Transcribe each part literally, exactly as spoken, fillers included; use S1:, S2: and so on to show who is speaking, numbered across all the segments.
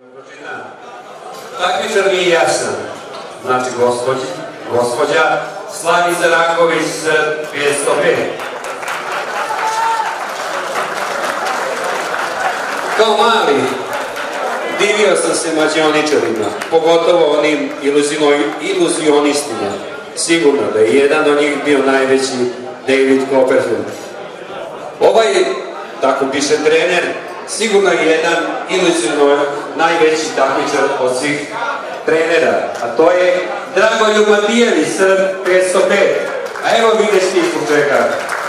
S1: Takmičar mi je jasan, znači gospođa Slavica Ranković s petsto pet. Kao mali divio sam se mađioničarima, pogotovo onim iluzionistima. Sigurno da je jedan od njih bio najveći David Copperfield. Ovaj, tako piše trener, sigurno je jedan iluziono najveći takmičar od svih trenera, a to je Dragoljub Matijević s petsto pet. A evo vidjeti ti zbog čega.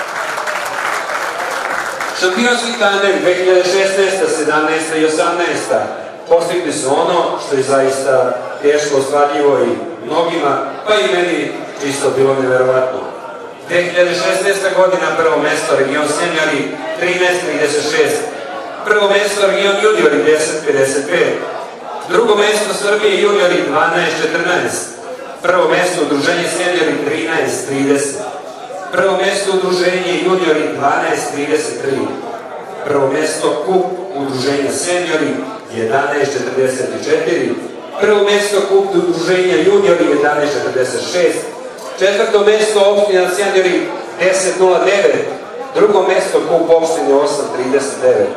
S1: Šampionski tandem dve hiljade šesnaesta, sedamnaesta i osamnaesta postigli su ono što je zaista teško ostvarljivo i mnogima, pa i meni čisto bilo neverovatno. dve hiljade šesnaesta godina prvo mesto region seniori trinaest trideset šest, prvo mesto region juniori deset pedeset pet, drugo mesto Srbije juniori dvanaest četrnaest, prvo mesto udruženje seniori trinaest trideset, prvo mesto udruženje juniori dvanaest trideset tri, prvo mesto kup udruženja seniori jedanaest četrdeset četiri, prvo mesto kup udruženja juniori jedanaest četrdeset šest, četvrto mesto opština seniori deset nula devet, drugo mesto kup opštine osam trideset devet.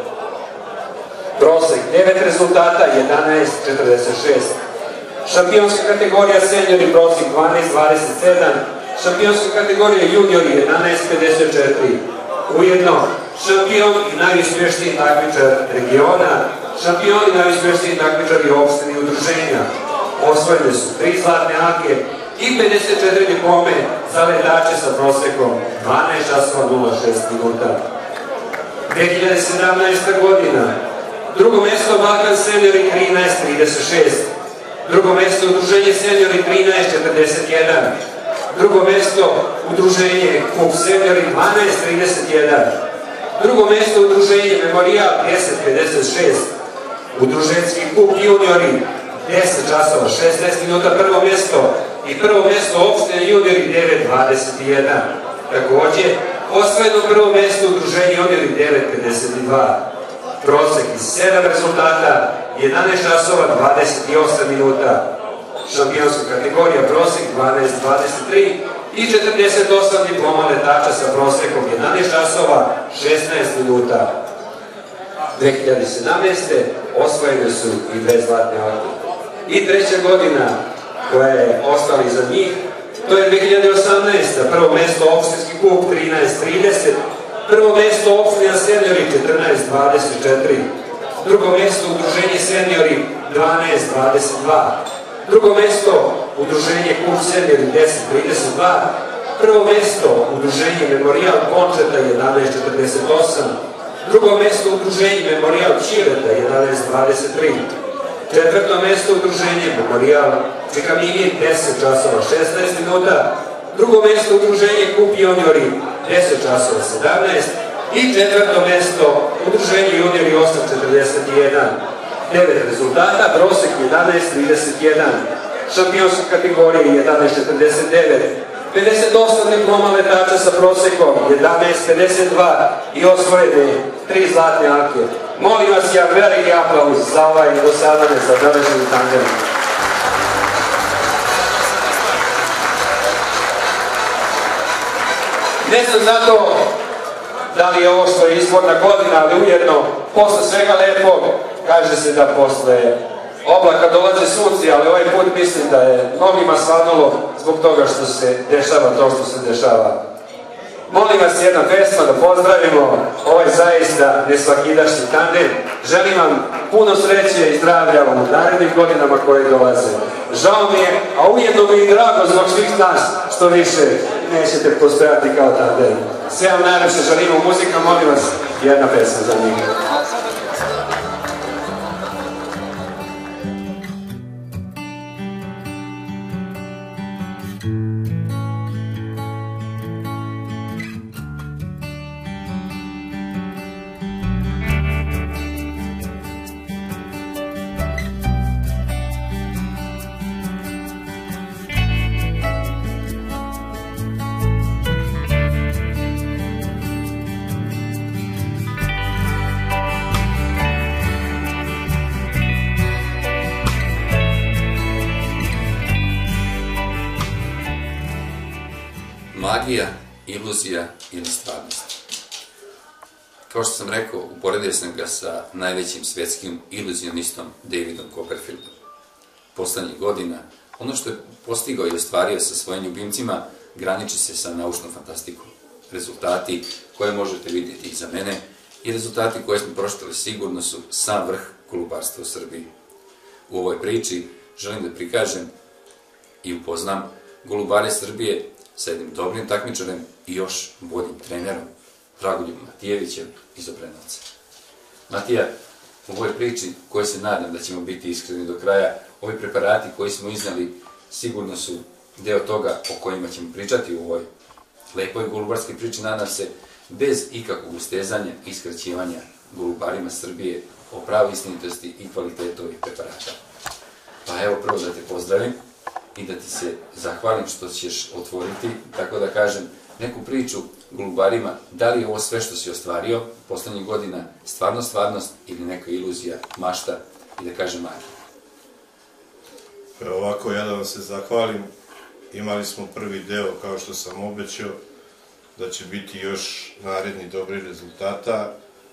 S1: Prosek devet rezultata jedanaest četrdeset šest. Šampionska kategorija seniori prosek dvanaest dvadeset sedam, šampionska kategorija juniori jedanaest pedeset četiri. Ujedno, šampion i najuspešniji takmičar regiona, šampion i najuspešniji takmičari opštine i udruženja. Osvojene su tri zlatne ake i pedeset četiri diplome za letače sa prosekom dvanaest časova nula šest minuta. dve hiljade sedamnaesta godina. Drugo mesto Balkan seniori trinaest trideset šest, drugo mesto udruženje seniori trinaest četrdeset jedan, drugo mesto udruženje kup seniori dvanaest trideset jedan, drugo mesto udruženje Memorijal deset pedeset šest, udruženski kup juniori deset časova šesnaest minuta prvo mesto i prvo mesto opštine juniori devet dvadeset jedan. Takođe, osvojeno prvo mesto udruženje juniori devet pedeset dva. Prosek iz sedam rezultata, jedanaest časova dvadeset osam minuta. Šampionska kategorija prosek dvanaest dvadeset tri i četrdeset osam diploma letača sa prosekom jedanaest časova šesnaest minuta. dve hiljade sedamnaeste. osvojene su i dve zlatne ake. I treća godina koja je ostala iza njih, to je dve hiljade osamnaesta. Prvo mesto opštinski kup trinaest trideset, prvo mesto opština seniori četrnaest dvadeset četiri, drugo mesto udruženje seniori dvanaest dvadeset dva, drugo mesto udruženje kup seniori deset trideset dva, prvo mesto udruženje Memorijal Končeta jedanaest četrdeset osam, drugo mesto udruženje Memorijal Čireta jedanaest dvadeset tri, četvrto mesto udruženje Memorijal Čekamini deset časova šesnaest minuta, drugo mesto udruženje kup juniori deset časova sedamnaest i četvrto mesto udruženje juniori osam četrdeset jedan. devet rezultata, prosek jedanaest trideset jedan, šampionska kategorija jedanaest četrdeset devet, pedeset osam diploma letača sa prosekom jedanaest pedeset dva i osvojene tri zlatne ake. Molim vas ja veliki aplauz za ovaj do sada nezabeleženi tandem. Ne znam zato da li je ovo što je izborna godina, ali ujedno, posle svega lepog, kaže se da posle oblaka dolaze sunci, ali ovaj put mislim da je mnogima svanulo zbog toga što se dešava to što se dešava. Molim vas jedna pesma da pozdravimo ovaj zaista nesvakidašnji tandem. Želim vam puno sreće i zdravlja u narednim godinama koje dolaze. Žao mi je, a ujedno mi je drago zbog svih nas što više nećete postojati kao tandem. Sve vam najlepše želimo muzika, molim vas jedna pesma za njih.
S2: Magija, iluzija ili stvarnost. Kao što sam rekao, uporedio sam ga sa najvećim svetskim iluzionistom Davidom Copperfieldom. Poslednjih godina, ono što je postigao i ostvario sa svojim ljubimcima, graniči se sa naučnom fantastikom. Rezultati koje možete vidjeti iza mene i rezultati koje smo pročitali sigurno su sam vrh golubarstva u Srbiji. U ovoj priči želim da prikažem i upoznam golubare Srbije sa jednim dobrim takmičarem i još boljim trenerom, Dragoljubom Matijevićem iz Obrenovca. Matija, u ovoj priči, koje se nadam da ćemo biti iskreni do kraja, ovi preparati koji smo iznali sigurno su deo toga o kojima ćemo pričati u ovoj lepoj golubarskoj priči, nadam se, bez ikakvog ustezanja i skraćivanja golubarima Srbije o pravi istinitosti i kvalitetu ovih preparata. Pa evo, prvo da te pozdravim i da ti se zahvalim što ćeš otvoriti, tako da kažem, neku priču golubarima, da li je ovo sve što si ostvario poslednjih godina stvarno stvarnost ili neka iluzija, mašta i da kažem magija.
S3: Ovako, ja da vam se zahvalim, imali smo prvi deo, kao što sam obećao, da će biti još naredni dobri rezultata.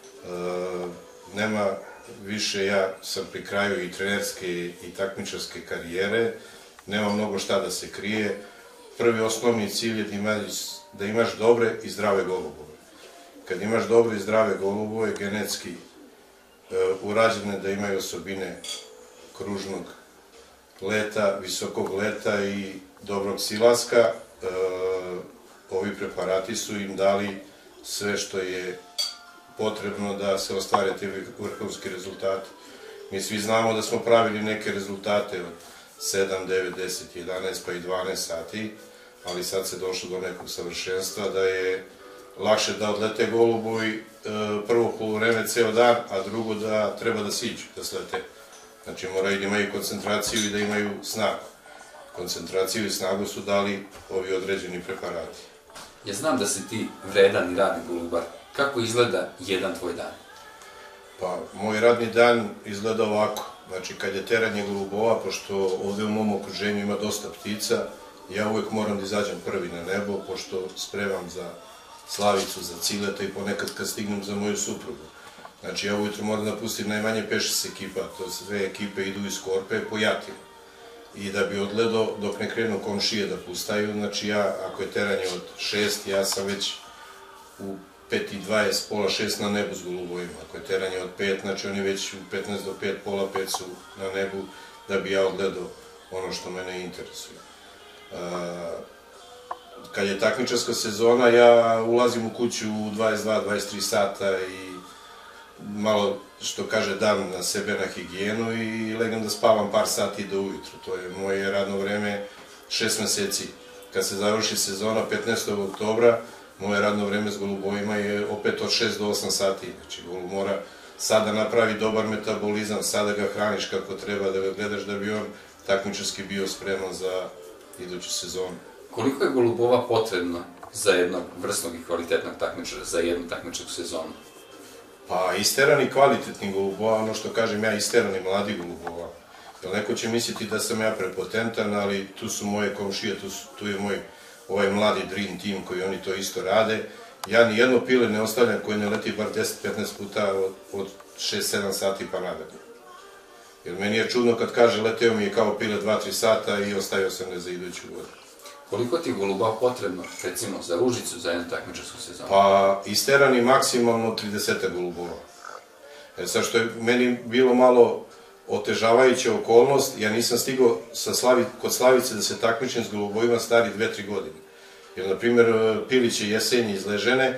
S3: Nema više, ja sam pri kraju i trenerske i takmičarske karijere, nema mnogo šta da se krije. Prvi osnovni cilj je da imaš dobre i zdrave golubove. Kad imaš dobre i zdrave golubove, genetski urađene da imaju osobine kružnog leta, visokog leta i dobrog silaska, ovi preparati su im dali sve što je potrebno da se ostvare te vrhunski rezultate. Mi svi znamo da smo pravili neke rezultate od sedam, devet, deset, jedanaest pa i dvanaest sati, ali sad se došlo do nekog savršenstva da je lakše da odlete golubovi prvo poluvreme ceo dan, a drugo da treba da siđu, da slete. Znači moraju da imaju koncentraciju i da imaju snagu. Koncentraciju i snagu su dali ovi određeni preparati.
S2: Ja znam da si ti vredan i radni golubar. Kako izgleda jedan tvoj dan?
S3: Pa, moj radni dan izgleda ovako. Znači, kad je teranje golubova, pošto ovde u mom okruženju ima dosta ptica, ja uvek moram da izađem prvi na nebo, pošto spremam za Slavicu, za Cileta i ponekad kad stignem za moju suprugu. Znači, ja ujutro moram da pustim najmanje pet šest ekipa, to sve ekipe idu iz Korpe po Jatinu. I da bi odgledao dok ne krenu komšije da pustaju, znači ja, ako je teranje od šest, ja sam već u pet i dvadeset, pola šest na nebu s golubovima. Ako je teranje od pet, znači oni već u petnaest do pet, pola pet su na nebu da bi ja odgledao ono što mene interesuje. Kad je takmičarska sezona, ja ulazim u kuću u dvadeset dva do dvadeset tri sata i malo, što kaže, dam na sebe na higijenu i legam da spavam par sati do ujutru. To je moje radno vreme šest meseci. Kad se završi sezona petnaestog oktobra, moje radno vreme s golubovima je opet od šest do osam sati. Znači, golub mora sada napravi dobar metabolizam, sada ga hraniš kako treba, da ga gledaš da bi on takmičarski bio spreman za iduću sezonu.
S2: Koliko je golubova potrebno za jednog vrsnog i kvalitetnog takmičara, za jednu takmičarsku sezonu?
S3: Pa, isterani kvalitetni golubova, ono što kažem ja, isterani mladi golubova. Jer neko će misliti da sam ja prepotentan, ali tu su moje komšije, tu je moj ovaj mladi dream team koji oni to isto rade. Ja ni jedno pile ne ostavljam koje ne leti bar deset do petnaest puta od šest sedam sati pa nadalje. Jer meni je čudno kad kaže leteo mi je kao pile dva tri sata i ostavio sam ga za iduću godinu.
S2: Koliko ti je golubova potrebno, recimo, za Ružicu, za jednu takmičarsku sezonu?
S3: Pa, isterani maksimalno trideset golubova. E sad, što je meni bilo malo otežavajuća okolnost, ja nisam stigao kod Slavice da se takmičim s golubovima stari dve tri godine. Jer, na primjer, piliće jesenje iz Ležene,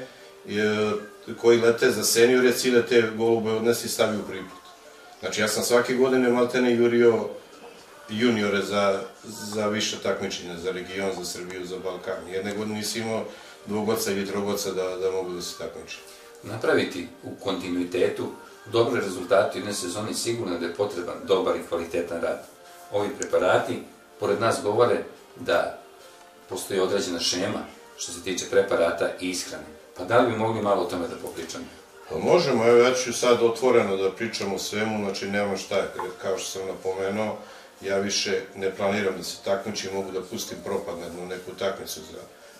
S3: koji lete za seniore, cilje te golube odnesi i stavi u priput. Znači, ja sam svake godine maltene jurio juniore za više takmičenja, za region, za Srbiju, za Balkan. Jedne godine nisi imao dvogoca ili trogoca da mogu da se takmičim.
S2: Napraviti u kontinuitetu dobre rezultate u jednoj sezoni sigurno da je potreban dobar i kvalitetan rad. Ovi preparati, pored nas, govore da postoji određena šema što se tiče preparata i ishrane. Pa da li bi mogli malo o tome da popričamo?
S3: Pa možemo, evo ja ću sad otvoreno da pričam o svemu, znači nemam šta, kao što sam napomenuo, ja više ne planiram da se takmičim, mogu da pustim propad na neku takmicu za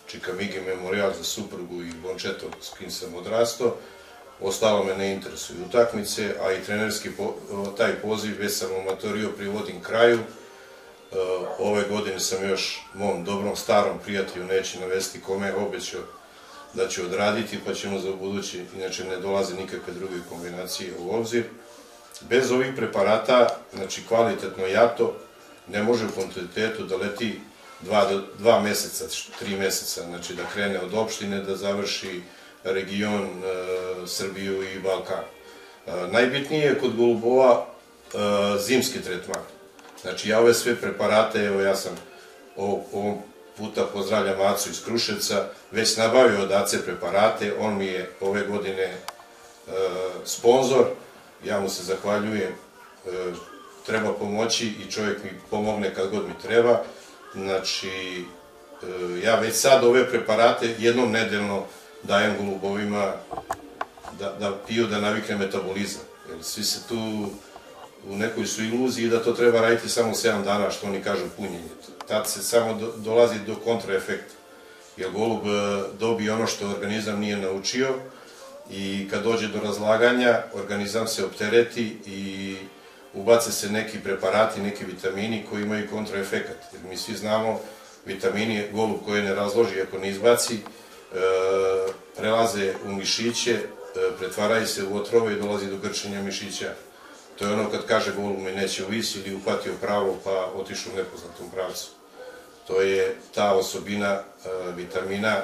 S3: Čikamigi memorijal za suprugu i Bončeto s kim sam odrastao. Ostalo me ne interesuju utakmice, a i trenerski taj poziv već sam omatorio privodim kraju. Ove godine sam još mom dobrom starom prijatelju, neću navesti kome, obećao da ću odraditi, pa ćemo za budući, inače ne dolaze nikakve druge kombinacije u obzir. Bez ovih preparata, znači kvalitetno jato, ne može u kontinuitetu da leti dva meseca, tri meseca, znači da krene od opštine, da završi region, Srbiju i Balkan. Najbitnije je kod golubova zimski tretman. Znači ja ove sve preparate, evo ja sam ovom puta pozdravljam Acu iz Kruševca, već nabavio od Ace preparate, on mi je ove godine sponzor, ja mu se zahvaljujem, treba pomoći i čovjek mi pomogne kad god mi treba. Znači, ja već sad ove preparate jednom nedeljno dajem golubovima da piju, da navikne metabolizam. Svi se tu u nekoj su iluziji da to treba raditi samo sedam dana, što oni kažu punjenje. Tad se samo dolazi do kontraefekta. Jer golub dobije ono što organizam nije naučio i kad dođe do razlaganja, organizam se optereti i ubace se neki preparati, neki vitamini koji imaju kontraefekat. Jer mi svi znamo, vitamini, golub koji ne razloži, ako ne izbaci, prelaze u mišiće, pretvaraju se u otrove i dolazi do grčenja mišića. To je ono kad kaže golub mi neće uvis ili uhvatio pravo pa otišao u nepoznatom pravcu. To je ta osobina vitamina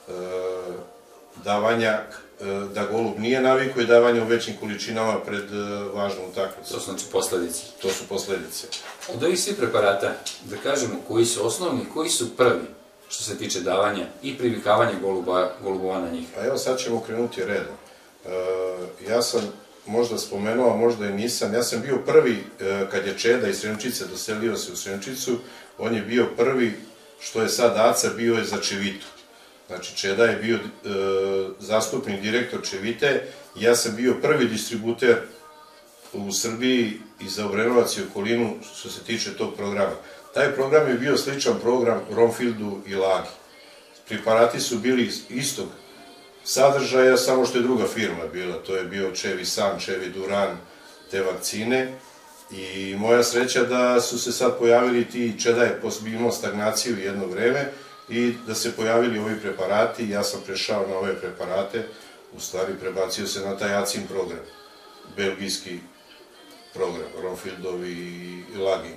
S3: davanja, da golub nije navikao i davanja u većim količinama pred važnu utakmicu.
S2: To su znači posledice.
S3: To su posledice.
S2: Od ovih svih preparata, da kažemo koji su osnovni, koji su prvi što se tiče davanja i privikavanja golubova na njih?
S3: Pa evo sad ćemo krenuti redom. Ja sam možda spomenuo, a možda i nisam, ja sam bio prvi, kad je Čeda iz Sremčice doselio se u Sremčicu, on je bio prvi, što je sad Aca, bio je za Čevitu. Znači, Čeda je bio zastupnik direktor Čevite i ja sam bio prvi distributer u Srbiji i za Obrenovac i okolinu što se tiče tog programa. Taj program je bio sličan program Ronfildu i Lagi. Preparati su bili istog sadržaja, samo što je druga firma bila. To je bio Čevi San, Čevi Duran, te vakcine. I moja sreća da su se sad pojavili ti, Čeda je imao stagnaciju jedno vreme, i da se pojavili ovi preparati, ja sam prešao na ove preparate, u stvari prebacio se na taj Acin program, belgijski program, Ronfildov i Lagi.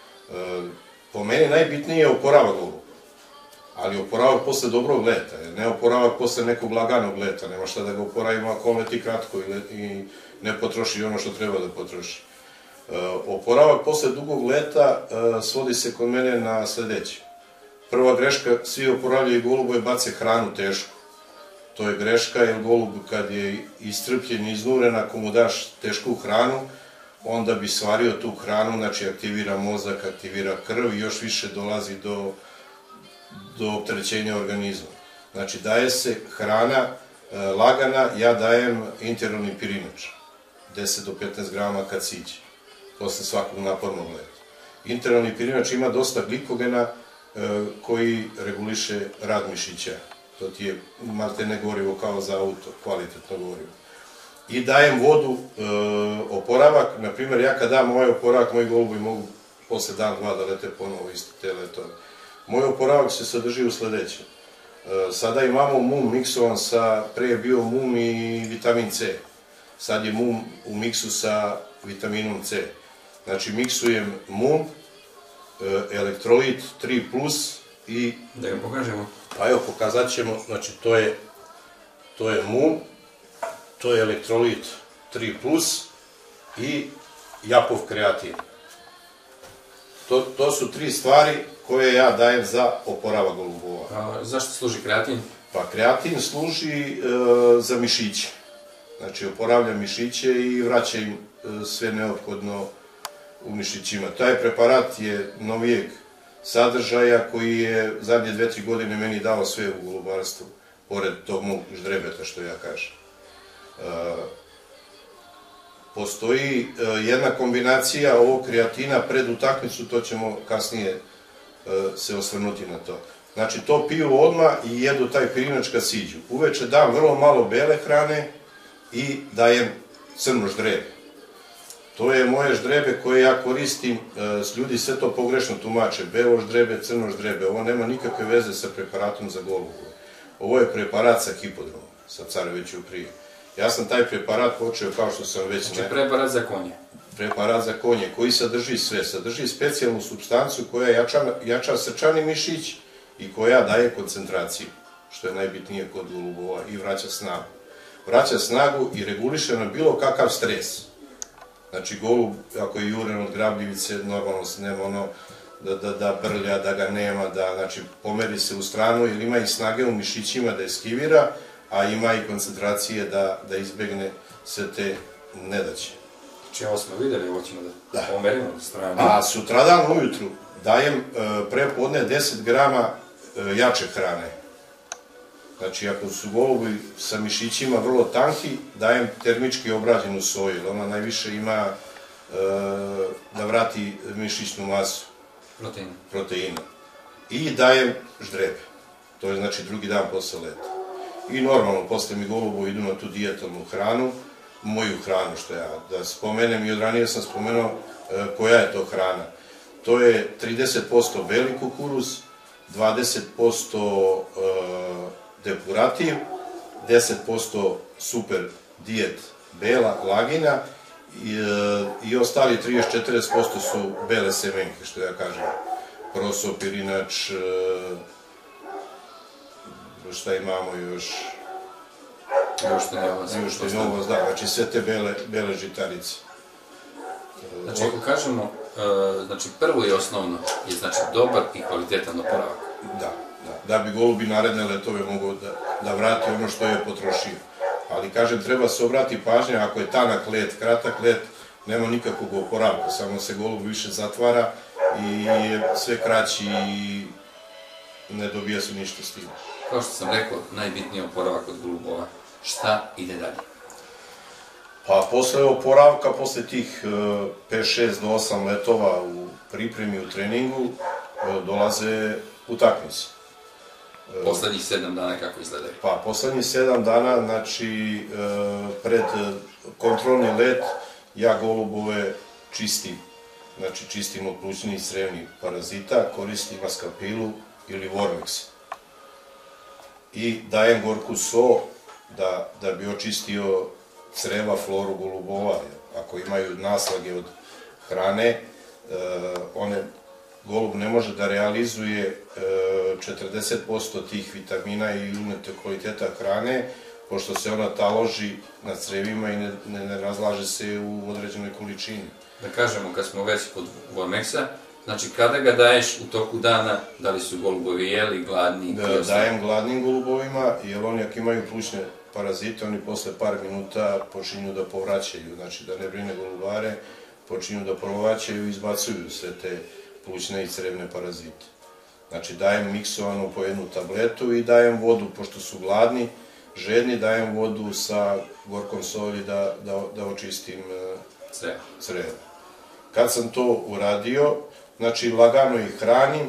S3: Po meni najbitnije je oporavak goluba, ali oporavak posle dobrog leta, ne oporavak posle nekog laganog leta, nema šta da ga oporavimo ako on leti kratko i ne potroši ono što treba da potroši. Oporavak posle dugog leta svodi se kod mene na sledeće. Prva greška, svi oporavljaju goluba i bace hranu tešku. To je greška, jer golub kad je istrpljen i iznuren, ako mu daš tešku hranu, onda bi svario tu hranu, znači aktivira mozak, aktivira krv i još više dolazi do opterećenja organizma. Znači daje se hrana lagana, ja dajem intervalni pirinač, deset do petnaest grama kad siđe, posle svakog napornog leta. Intervalni pirinač ima dosta glikogena koji reguliše rad mišića. To ti je maltene gorivo kao za auto, kvalitetno gorivo. I dajem vodu, oporavak, na primjer, ja kad dam ovaj oporavak, moji golubi mogu posle dan, dva da lete ponovo isto te letove. Moj oporavak se sadrži u sledećem. Sada imamo mum miksovan sa, pre je bio mum i vitamin C. Sad je mum u miksu sa vitaminom C. Znači, miksujem mum, elektrolit tri plus i...
S2: Da ga pokažemo.
S3: Pa evo, pokazat ćemo, znači to je mum, to je elektrolit tri plus i Japov kreatin. To su tri stvari koje ja dajem za oporavak golubova.
S2: A zašto služi kreatin?
S3: Pa kreatin služi za mišiće. Znači oporavlja mišiće i vraća im sve neophodno u mišićima. Taj preparat je novijeg sadržaja koji je zadnje dve, tri godine meni dao sve u golubarstvu, pored tog mog ždrebeta što ja kažem. Postoji jedna kombinacija ovog kreatina pred utakmicu, to ćemo kasnije se osvrnuti na to. Znači, to piju odmah i jedu taj pirinač kad siđu. Uveče dam vrlo malo bele hrane i dajem crno ždrebe. To je moje ždrebe koje ja koristim, ljudi sve to pogrešno tumače, belo ždrebe, crno ždrebe, ovo nema nikakve veze sa preparatom za golubove. Ovo je preparat sa hipodromom, sa Careviću prije. Ja sam taj preparat počeo kao što sam već...
S2: Znači preparat za konje?
S3: Preparat za konje, koji sadrži sve, sadrži specijalnu supstanciju koja jača srčani mišić i koja daje koncentraciju, što je najbitnije kod golubova, i vraća snagu. Vraća snagu i reguliše na bilo kakav stres. Znači, golub, ako je juren od grabljivice, normalno se nema ono da brlja, da ga nema, da, znači, pomeri se u stranu, jer ima i snage u mišićima da eskivira, a ima i koncentracije da izbegne sve te nedaće.
S2: Znači, ovo smo videli, ovo ćemo da pomerimo u stranu.
S3: A sutradan ujutru dajem prepodne deset grama jače hrane. Znači, ako su golubi sa mišićima vrlo tanki, dajem termički obrađenu soju, jer ona najviše ima da vrati mišićnu masu.
S2: Proteina.
S3: Proteina. I dajem ždrebe. To je, znači, drugi dan posle leta. I normalno, posle mi golubovi idu na tu dijetalnu hranu, moju hranu, što ja da spomenem, i od ranije sam spomenuo koja je to hrana. To je trideset posto beli kukuruz, dvadeset posto depurativ, deset posto super dijet bela lagina i ostali trideset do četrdeset posto su bele semenke, što ja kažem. Proso, pirinač, šta imamo još?
S2: Ljušteni ovaz.
S3: Ljušteni ovaz, da, znači sve te bele žitarice.
S2: Znači, ako kažemo, znači prvo i osnovno je znači dobar i kvalitetan oporavak.
S3: Da, da bi golubi naredne letove mogu da vrati ono što je potrošio. Ali, kažem, treba se obrati pažnja, ako je tanak let, kratak let, nema nikakvog oporavka, samo se golub više zatvara i je sve kraći i ne dobija se ništa s tim.
S2: Kao što sam rekao, najbitniji je oporavak od golubova. Šta ide dalje?
S3: Pa, posle oporavka, posle tih pet, šest do osam letova u pripremi, u treningu, dolaze utakmice.
S2: Poslednjih sedam dana kako izgledaju?
S3: Pa, poslednjih sedam dana, znači, pred kontrolni let, ja golubove čistim. Znači, čistim od plućnih i crevnih parazita, koristim askapilu ili vormix. I dajem gorku so da bi očistio creva, floru golubova. Ako imaju naslage od hrane, golub ne može da realizuje četrdeset posto tih vitamina i unete kvaliteta hrane, pošto se ona taloži na crevima i ne razlaže se u određenoj količini.
S2: Da kažemo, kad smo već kod vormexa, znači kada ga daješ u toku dana, da li su golubovi jeli, gladni?
S3: Dajem gladnim golubovima, jer oni ako imaju plućne parazite, oni posle par minuta počinju da povraćaju, znači da ne brine golubare, počinju da povraćaju i izbacuju sve te plućne i crevne parazite. Znači dajem miksovanu po jednu tabletu i dajem vodu, pošto su gladni, žedni, dajem vodu sa gorkom soli da očistim crevo. Kad sam to uradio, znači lagano ih hranim,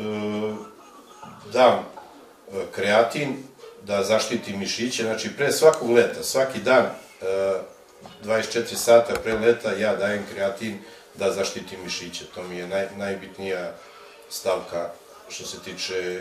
S3: dam kreatin da zaštiti mišiće, znači pre svakog leta, svaki dan, dvadeset četiri sata pre leta, ja dajem kreatin da zaštiti mišiće. To mi je najbitnija stavka što se tiče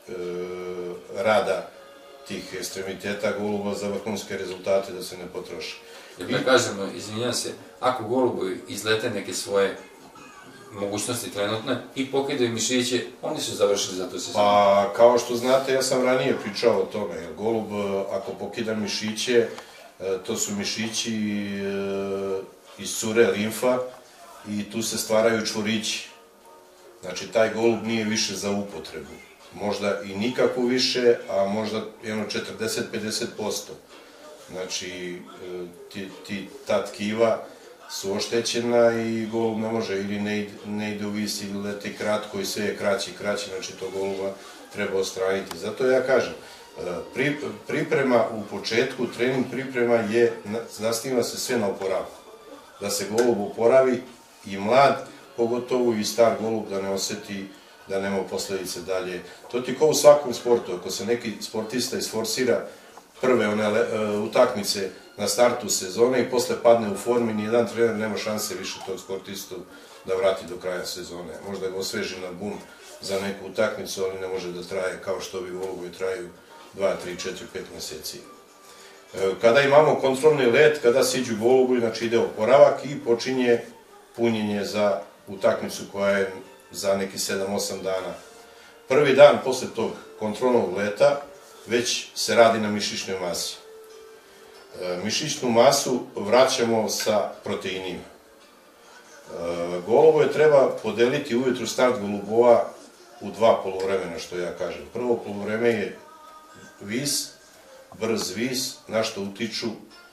S3: rada tih ekstremiteta goluba za vrhunske rezultate da se ne potroši.
S2: Jer da kažemo, izvinjam se, ako golubovi izlete neke svoje mogućnosti trenutne i pokidaju mišiće, oni su završili za to sezonu.
S3: Pa, kao što znate, ja sam ranije pričao o tome, jer golub, ako pokida mišiće, to su mišići iz cure limfa i tu se stvaraju čvorići. Znači, taj golub nije više za upotrebu. Možda i nikako više, a možda jedno četrdeset do pedeset posto. Znači, ta tkiva su oštećena i golub ne može, ili ne ide u vis, ili leti kratko i sve je kraći i kraći, znači to goluba treba odstraniti. Zato ja kažem, priprema u početku, trening priprema je, zasniva se sve na oporavku. Da se golub oporavi i mlad, pogotovo i star golub da ne oseti da nema posledice dalje. To ti kao u svakom sportu, ako se neki sportista isforsira prve one utakmice na startu sezone i posle padne u formi, nijedan trener nema šanse više tog sportistu da vrati do kraja sezone. Možda ga osveži na bum za neku utakmicu, ali ne može da traje kao što ovi golovi traju dva, tri, četiri, pet meseci. Kada imamo kontrolni let, kada siđu golubi, znači ide oporavak i počinje punjenje za utakmicu koja je za neki sedam osam dana. Prvi dan posle tog kontrolnog leta već se radi na mišićnoj masi. Mišićnu masu vraćamo sa proteinima. Golubove treba podeliti ujutru start golubova u dva poluvremena, što ja kažem. Prvo poluvreme je vis, brz vis, na što utiču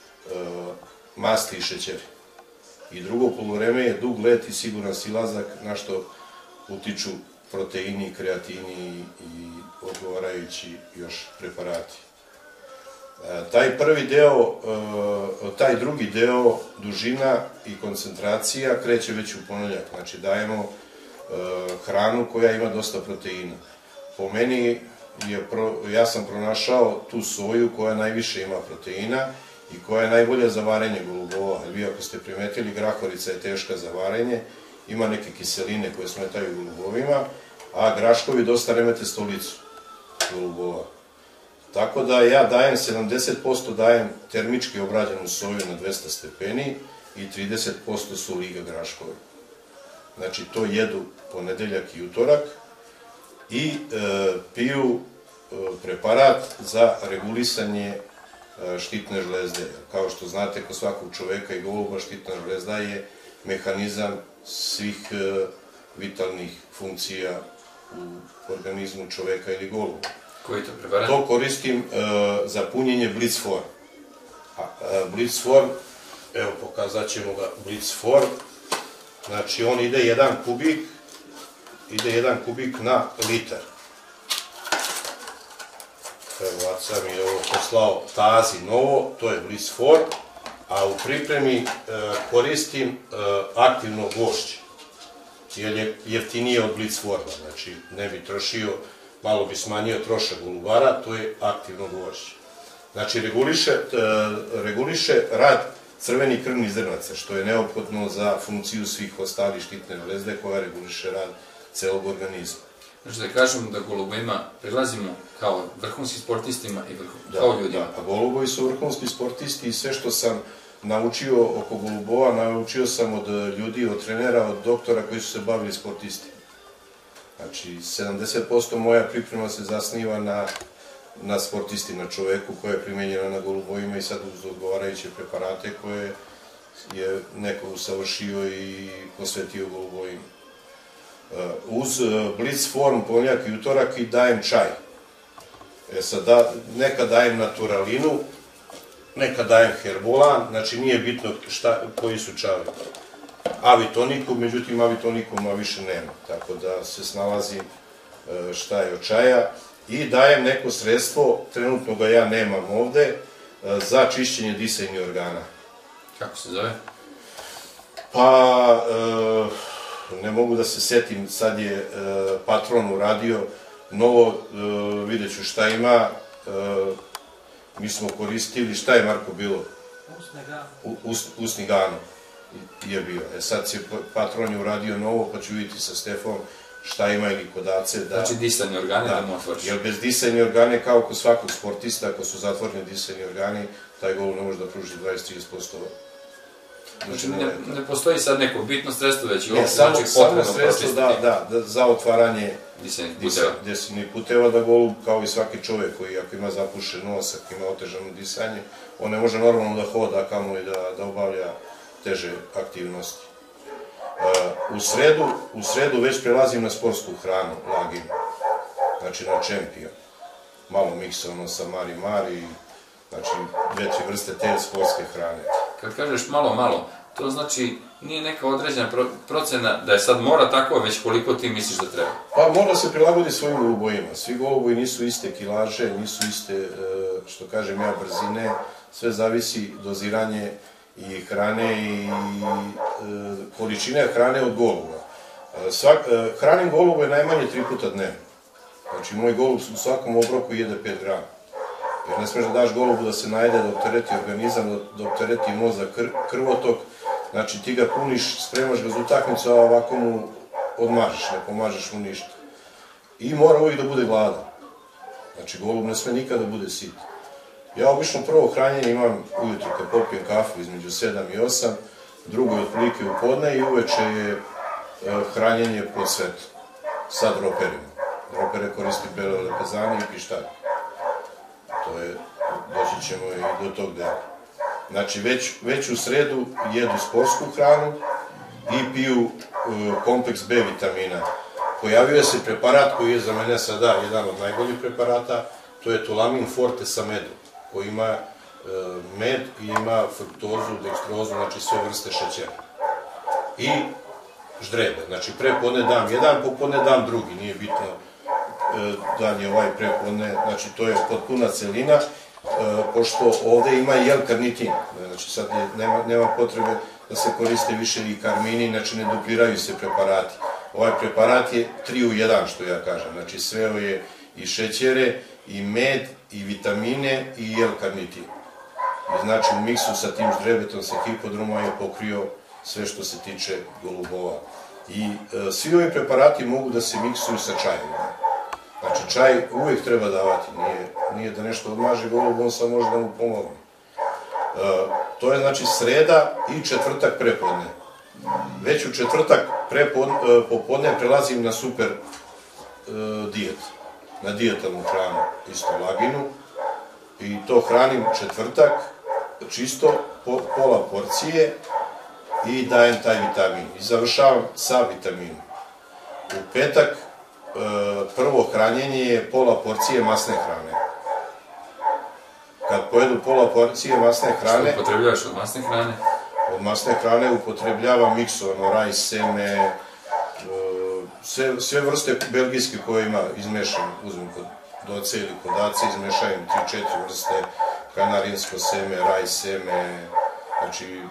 S3: masti i šećeri. I drugo poluvreme je dug let i siguran silazak, na što utiču proteini, kreatini i odgovarajući još preparati. Taj prvi deo, taj drugi deo, dužina i koncentracija kreće već u ponedeljak. Znači dajemo hranu koja ima dosta proteina. Po meni, ja sam pronašao tu soju koja najviše ima proteina i koja je najbolja za varenje golubova. Vi ako ste primetili, grahorica je teška za varenje, ima neke kiseline koje smetaju golubovima, a graškovi dosta remete stolicu golubova. Tako da ja dajem sedamdeset posto dajem termički obrađenu soju na dvesta stepeni i trideset posto su liga graškovi. Znači to jedu ponedeljak i utorak i piju preparat za regulisanje štitne žlezde. Kao što znate, kod svakog čoveka i goluba štitna žlezda je mehanizam svih vitalnih funkcija u organizmu čoveka ili goluba.
S2: Koji to preparat?
S3: To koristim za punjenje Blitzform. Blitzform, evo pokazat ćemo ga, Blitzform, znači on ide jedan kubik, ide jedan kubik na litar. Evo, Aca mi je ovo poslao Tazi novo, to je Blitzform, a u pripremi koristim aktivno gvožđe, jer je jeftinije od Blitzforma, znači ne bi trošio, malo bi smanjio trošak golubara, to je aktivno gvožđe. Znači reguliše rad crvenih krvnih zrnaca, što je neophodno za funkciju svih ostalih štitne žlezde koja reguliše rad celog organizma.
S2: Znači da kažemo da golubima prilazimo kao vrhunskim sportistima i kao ljudima.
S3: Da, a golubovi su vrhunski sportisti i sve što sam naučio oko golubova, naučio sam od ljudi, od trenera, od doktora koji su se bavili sportisti. Znači, sedamdeset posto moja priprema se zasniva na sportisti, na čoveku koja je primenjena na golubovima i sad uz odgovarajuće preparate koje je neko usavršio i posvetio golubovima. Uz Blitzform, ponedeljak i utorak i dajem čaj. E sad, neka dajem naturalinu, neka dajem herbolan, znači nije bitno koji su čajevi. Avitoniku, međutim avitonikuma više nema, tako da se snalazim šta je od čaja i dajem neko sredstvo, trenutno ga ja nemam ovde, za čišćenje disajnih organa.
S2: Kako se zove?
S3: Pa, ne mogu da se setim, sad je Patron uradio novo, vidjet ću šta ima, mi smo koristili, šta je Marko bilo? Usni gano je bio. E sad se Patron je uradio novo, pa ću vidjeti sa Stefom šta ima ili kodace.
S2: Znači disajne organe da mu otvoriš.
S3: Jer bez disajne organe, kao kod svakog sportista, ako su zatvoreni disajni organi, taj golub ne može da pruži dvadeset do trideset posto.
S2: Znači ne postoji sad neko bitno sredstvo, već i
S3: ovo znači potrebno sredstvo za otvaranje disajnih puteva, da golub, kao i svaki čovek koji ako ima zapušen nos, ako ima otežano disanje, on ne može normalno da hoda, kamoli da obavlja teže aktivnosti. U sredu već prelazim na sportsku hranu, laginu, znači na Champion. Malo miksovano sa Mari Mari, znači dve, tri vrste te sportske hrane.
S2: Kad kažeš malo, malo, to znači nije neka određena procena da je sad mora tako, već koliko ti misliš da treba?
S3: Pa mora se prilagoditi svojim golubojima. Svi goluboji nisu iste kilaže, nisu iste, što kažem ja, brzine, sve zavisi doziranje i hrane i količine hrane od goluba. Hranim golube najmanje tri puta dnevno. Znači, moj golub u svakom obroku jede pet grama. Jer ne smeš da daš golubu da se najede, da optereti organizam, da optereti mozak, krvotok. Znači, ti ga puniš, spremaš ga za utakmicu, a ovako mu odmažeš, ne pomažeš mu ništa. I mora uvijek da bude gladan. Znači, golub ne sme nikada da bude sit. Ja obično prvo hranjenje imam ujutro kad popijem kafu između sedam i osam, drugo je otprilike u podne i uveče je hranjenje po svetu sa droperima. Dropere koristi bele lepezani i pištalj. To je, doći ćemo i do tog dela. Znači, već u sredu jedu sportsku hranu i piju kompleks B vitamina. Pojavio se preparat koji je za mene sada jedan od najboljih preparata, to je Tulamin Forte sa medom, koji ima med i ima fruktozu, dekstrozu, znači sve vrste šećera. I ždrebe, znači prepodne dam jedan, popodne dam drugi, nije bitno dan je ovaj prepodne, znači to je potpuna celina, pošto ovde ima i L-karnitin, znači sad nema potrebe da se koriste više i karmini, znači ne dupliraju se preparati. Ovaj preparat je tri u jedan, što ja kažem, znači sveo je i šećere, i med, i vitamine, i L-karnitin. I znači u miksu sa tim ždrebetom, sa hipodroma je pokrio sve što se tiče golubova. I svi ovi preparati mogu da se miksuju sa čajem. Znači čaj uvijek treba davati, nije da nešto odmaže golub, on samo može da mu pomogne. To je znači sreda i četvrtak prepodne. Već u četvrtak popodne prelazim na super dijet, na dijetalnu hranu, isto laginu. I to hranim četvrtak, čisto pola porcije i dajem taj vitamin. I završavam sa vitaminom. U petak prvo hranjenje je pola porcije masne hrane. Kad pojedu pola porcije masne hrane...
S2: Što upotrebljavaš od masne hrane?
S3: Od masne hrane upotrebljavam miksovano, raj, seme, sve vrste belgijske koje ima izmešam, uzmem kod doce ili kod ace, izmešajem tri četiri vrste, kanarinsko seme, raj, seme, znači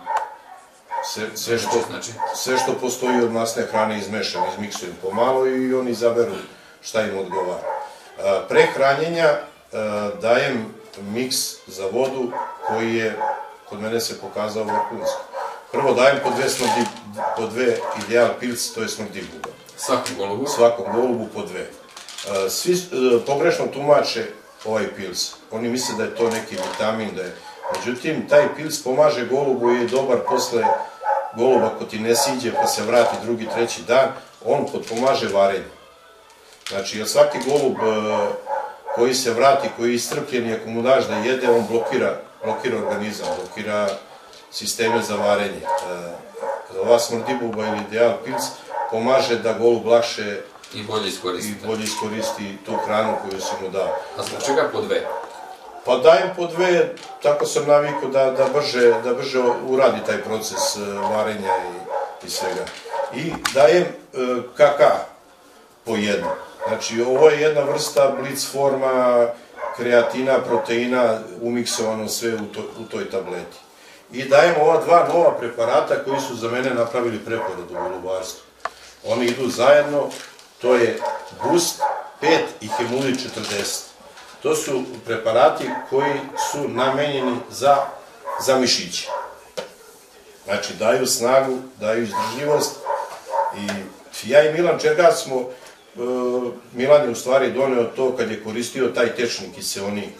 S3: sve što postoji od masne hrane izmešam, izmiksujem pomalo i oni izaberu šta im odgovara. Pre hranjenja dajem miks za vodu koji je kod mene se pokazao vrhunski. Prvo dajem po dve ideal pilc, to je smrdibuga.
S2: Svakom golubu?
S3: Svakom golubu po dve. Svi pogrešno tumače ovaj pils. Oni misle da je to neki vitamin, da je... Međutim, taj pils pomaže golubu i je dobar posle goluba ko ti ne siđe pa se vrati drugi, treći dan, on potpomaže varenje. Znači, jer svaki golub koji se vrati, koji je istrpljen i ako mu daš da jede, on blokira organizam, blokira sisteme za varenje. Ova smrdibuba ili ideal pils pomaže da golub lakše
S2: i bolje
S3: iskoristi tu hranu koju si mu dao.
S2: A zbog čega po dve?
S3: Pa dajem po dve, tako sam navikao da brže uradi taj proces varenja i svega. I dajem kaka po jednu. Znači, ovo je jedna vrsta blic forma kreatina, proteina, umiksovano sve u toj tableti. I dajem ova dva nova preparata koji su za mene napravili preporod u golubarstvu. Oni idu zajedno, to je Boost pet i Hemuli četrdeset. To su preparati koji su namenjeni za mišiće. Znači, daju snagu, daju izdržljivost. I ja i Milan Čergar smo, Milan je u stvari doneo to kad je koristio taj tečni kiseonik.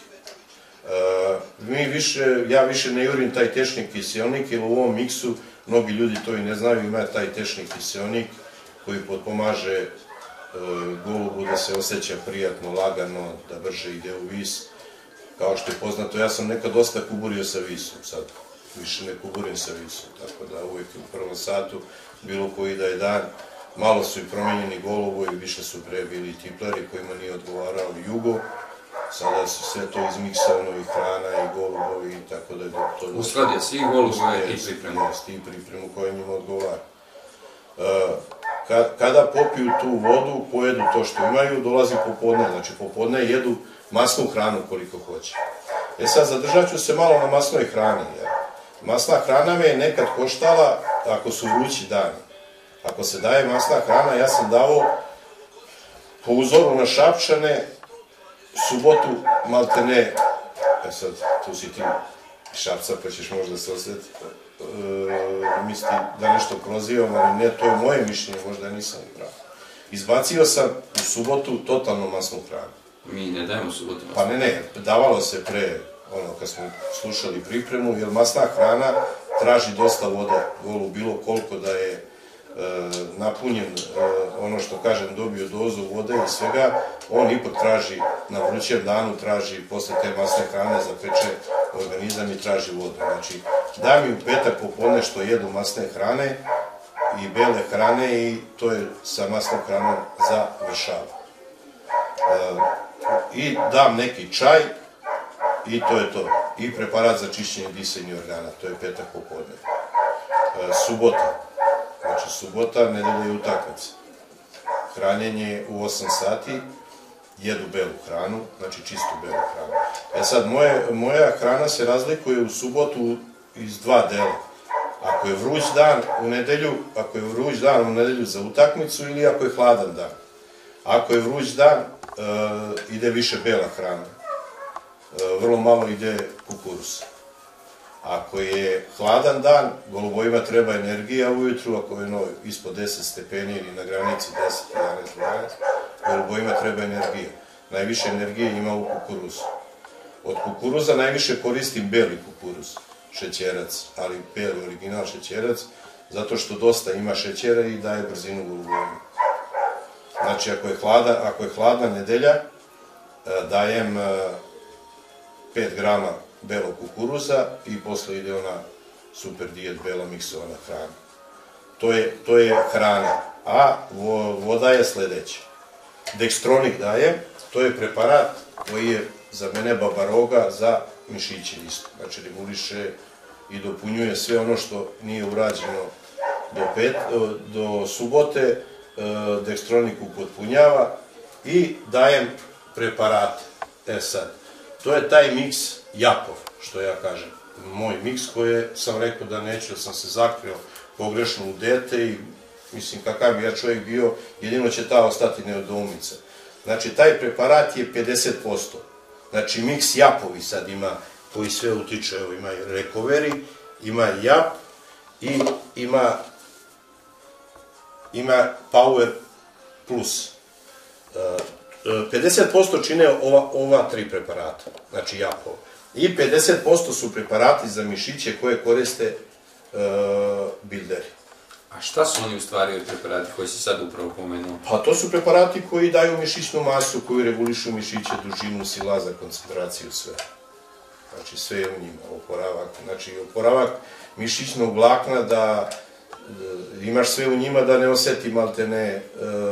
S3: Ja više ne jurim taj tečni kiseonik, jer u ovom miksu, mnogi ljudi to i ne znaju, ima taj tečni kiseonik koji potpomaže golubu da se osjeća prijatno, lagano, da brže ide u vis. Kao što je poznato, ja sam nekad dosta kuburio sa visom, sad više ne kuburim sa visom, tako da uvijek u prvom satu, bilo koji da je dan, malo su i promenjeni golubovi, više su pre bili tipleri kojima nije odgovarao jugo, sada su sve to izmiksovano i hrana i golubovi i tako da je to...
S2: Uskladio si i golubove i pripremu.
S3: I pripremu koja njima odgovara. Kada popiju tu vodu, pojedu to što imaju, dolazi popodne, znači popodne jedu masnu hranu koliko hoće. E sad, zadržat ću se malo na masnoj hrani. Masna hrana me je nekad koštala, ako su vrući dani, Ako se daje masna hrana, ja sam dao po uzoru na Šapčane, subotu, maltene, e sad, tu si ti Šapca, pa ćeš možda se osjetiti, e, misli da nešto prozivam, ali ne, to je moje mišljenje, možda ja nisam i pravo. Izbacio sam u subotu totalno masnu hranu.
S2: Mi ne dajemo subotu masnu.
S3: Pa ne, ne, davalo se pre, ono, kad smo slušali pripremu, jer masna hrana traži dosta vode, golu bilo koliko da je e, napunjen, e, ono što kažem, dobio dozu vode i svega, on ipak traži, na vrućem danu traži, posle te masne hrane zapeče organizam i traži vodu. Znači, da mi u petak popodne što jedu masne hrane i bele hrane i to je sa masnom hranom završava. E, I dam neki čaj i to je to. I preparat za čišćenje disajnih organa, to je petak popodne. E, subota. Znači, subota, nedelja i utakmica. Hranjenje u osam sati, jedu belu hranu, znači čistu belu hranu. E sad, moje, moja hrana se razlikuje u subotu iz dva dela. Ako je vruć dan u nedelju, ako je vruć dan u nedelju za utakmicu ili ako je hladan dan. Ako je vruć dan, e, ide više bela hrana. E, vrlo malo ide kukuruz. Ako je hladan dan, golubojima treba energija ujutru, ako je no, ispod deset stepeni ili na granici deset, jedanaest, dvanaest, golubojima treba energija. Najviše energije ima u kukuruzu. Od kukuruza najviše koristim beli kukuruz, šećerac, ali beli original šećerac, zato što dosta ima šećera i daje brzinu golubojima. Znači, ako je hladna, ako je hladna nedelja, dajem pet grama belog kukuruza i posle ide ona super dijet bela miksovana hrana. To je, to je hrana. A voda je sledeća. Dextronik dajem, to je preparat koji je za mene babaroga za mišiće isto. Znači, reguliše i dopunjuje sve ono što nije urađeno do, pet, do subote, Dextronik upotpunjava i dajem preparate. E sad, to je taj miks Japov, što ja kažem. Moj miks koji sam rekao da neću, jer sam se zakrio pogrešno u dete i mislim kakav bi ja čovjek bio, jedino će ta ostati nedoumica. Znači, taj preparat je pedeset posto. Znači, miks Japovi sad ima, koji sve utiče, evo, ima Recovery, ima Jap i ima ima Power Plus. pedeset posto čine ova, ova tri preparata, znači Japov. I pedeset posto su preparati za mišiće koje koriste uh, bilderi.
S2: A šta su oni u stvari ovi preparati koji si sad upravo pomenuo?
S3: Pa to su preparati koji daju mišićnu masu, koji regulišu mišiće, dužinu, silaza, koncentraciju, sve. Znači sve je u njima, oporavak. Znači oporavak mišićnog vlakna da imaš sve u njima da ne oseti maltene,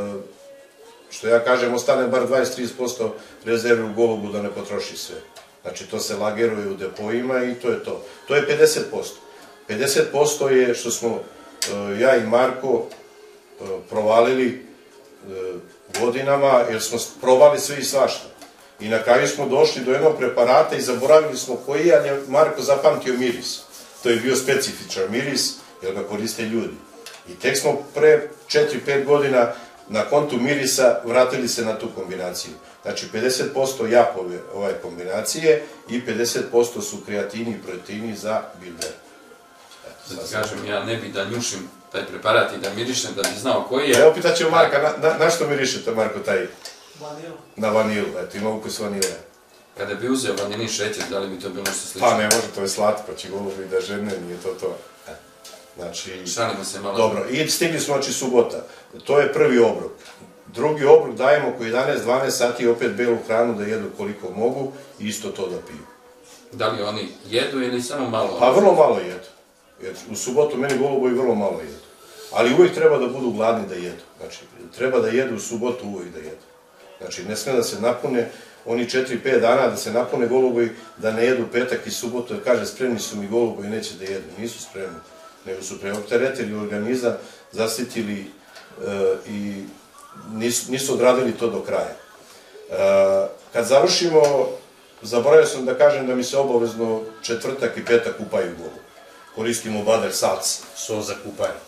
S3: što ja kažem, ostane bar dvadeset do trideset posto rezerve u golubu da ne potroši sve. Znači to se lageruje u depojima i to je to. To je pedeset posto. pedeset posto je što smo ja i Marko provalili godinama, jer smo probali sve i svašta. I na kraju smo došli do jednog preparata i zaboravili smo koji, ali je Marko zapamtio miris. To je bio specifičan miris, jer ga koriste ljudi. I tek smo pre četiri do pet godina na kontu mirisa vratili se na tu kombinaciju. Znači pedeset posto Japove ove kombinacije i pedeset posto su kreatini i proteini za bilder.
S2: Da ti kažem, ja ne bi da njušim taj preparat i da mirišem, da bi znao koji je.
S3: Evo pitaćemo Marka, na, na, na što mirišete, Marko, taj?
S4: Vanilu.
S3: Na vanilu, eto, ima ukus vanile.
S2: Kada bi uzeo vanilin šećer, da li bi to bilo nešto slično?
S3: Pa ne može, to je slatko, će golubi da žene, nije to to. Znači,
S2: šalimo se malo.
S3: Dobro, i stigli smo, znači, subota. To je prvi obrok. Drugi obrok dajemo oko jedanaest do dvanaest sati opet belu hranu da jedu koliko mogu i isto to da piju.
S2: Da li oni jedu ili samo malo?
S3: Pa vrlo malo jedu. Jer u subotu meni golubovi vrlo malo jedu. Ali uvijek treba da budu gladni da jedu. Znači, treba da jedu u subotu uvijek da jedu. Znači, ne smije da se napune oni četiri do pet dana da se napune golubovi, da ne jedu petak i subotu, jer kaže spremni su mi golubovi, neće da jedu. Nisu spremni, nego su preopteretili organizam, zasitili e, i nisu, nisu odradili to do kraja. E, kad završimo, zaboravio sam da kažem da mi se obavezno četvrtak i petak kupaju golubi. Koristimo bader salc, sos za kupanje.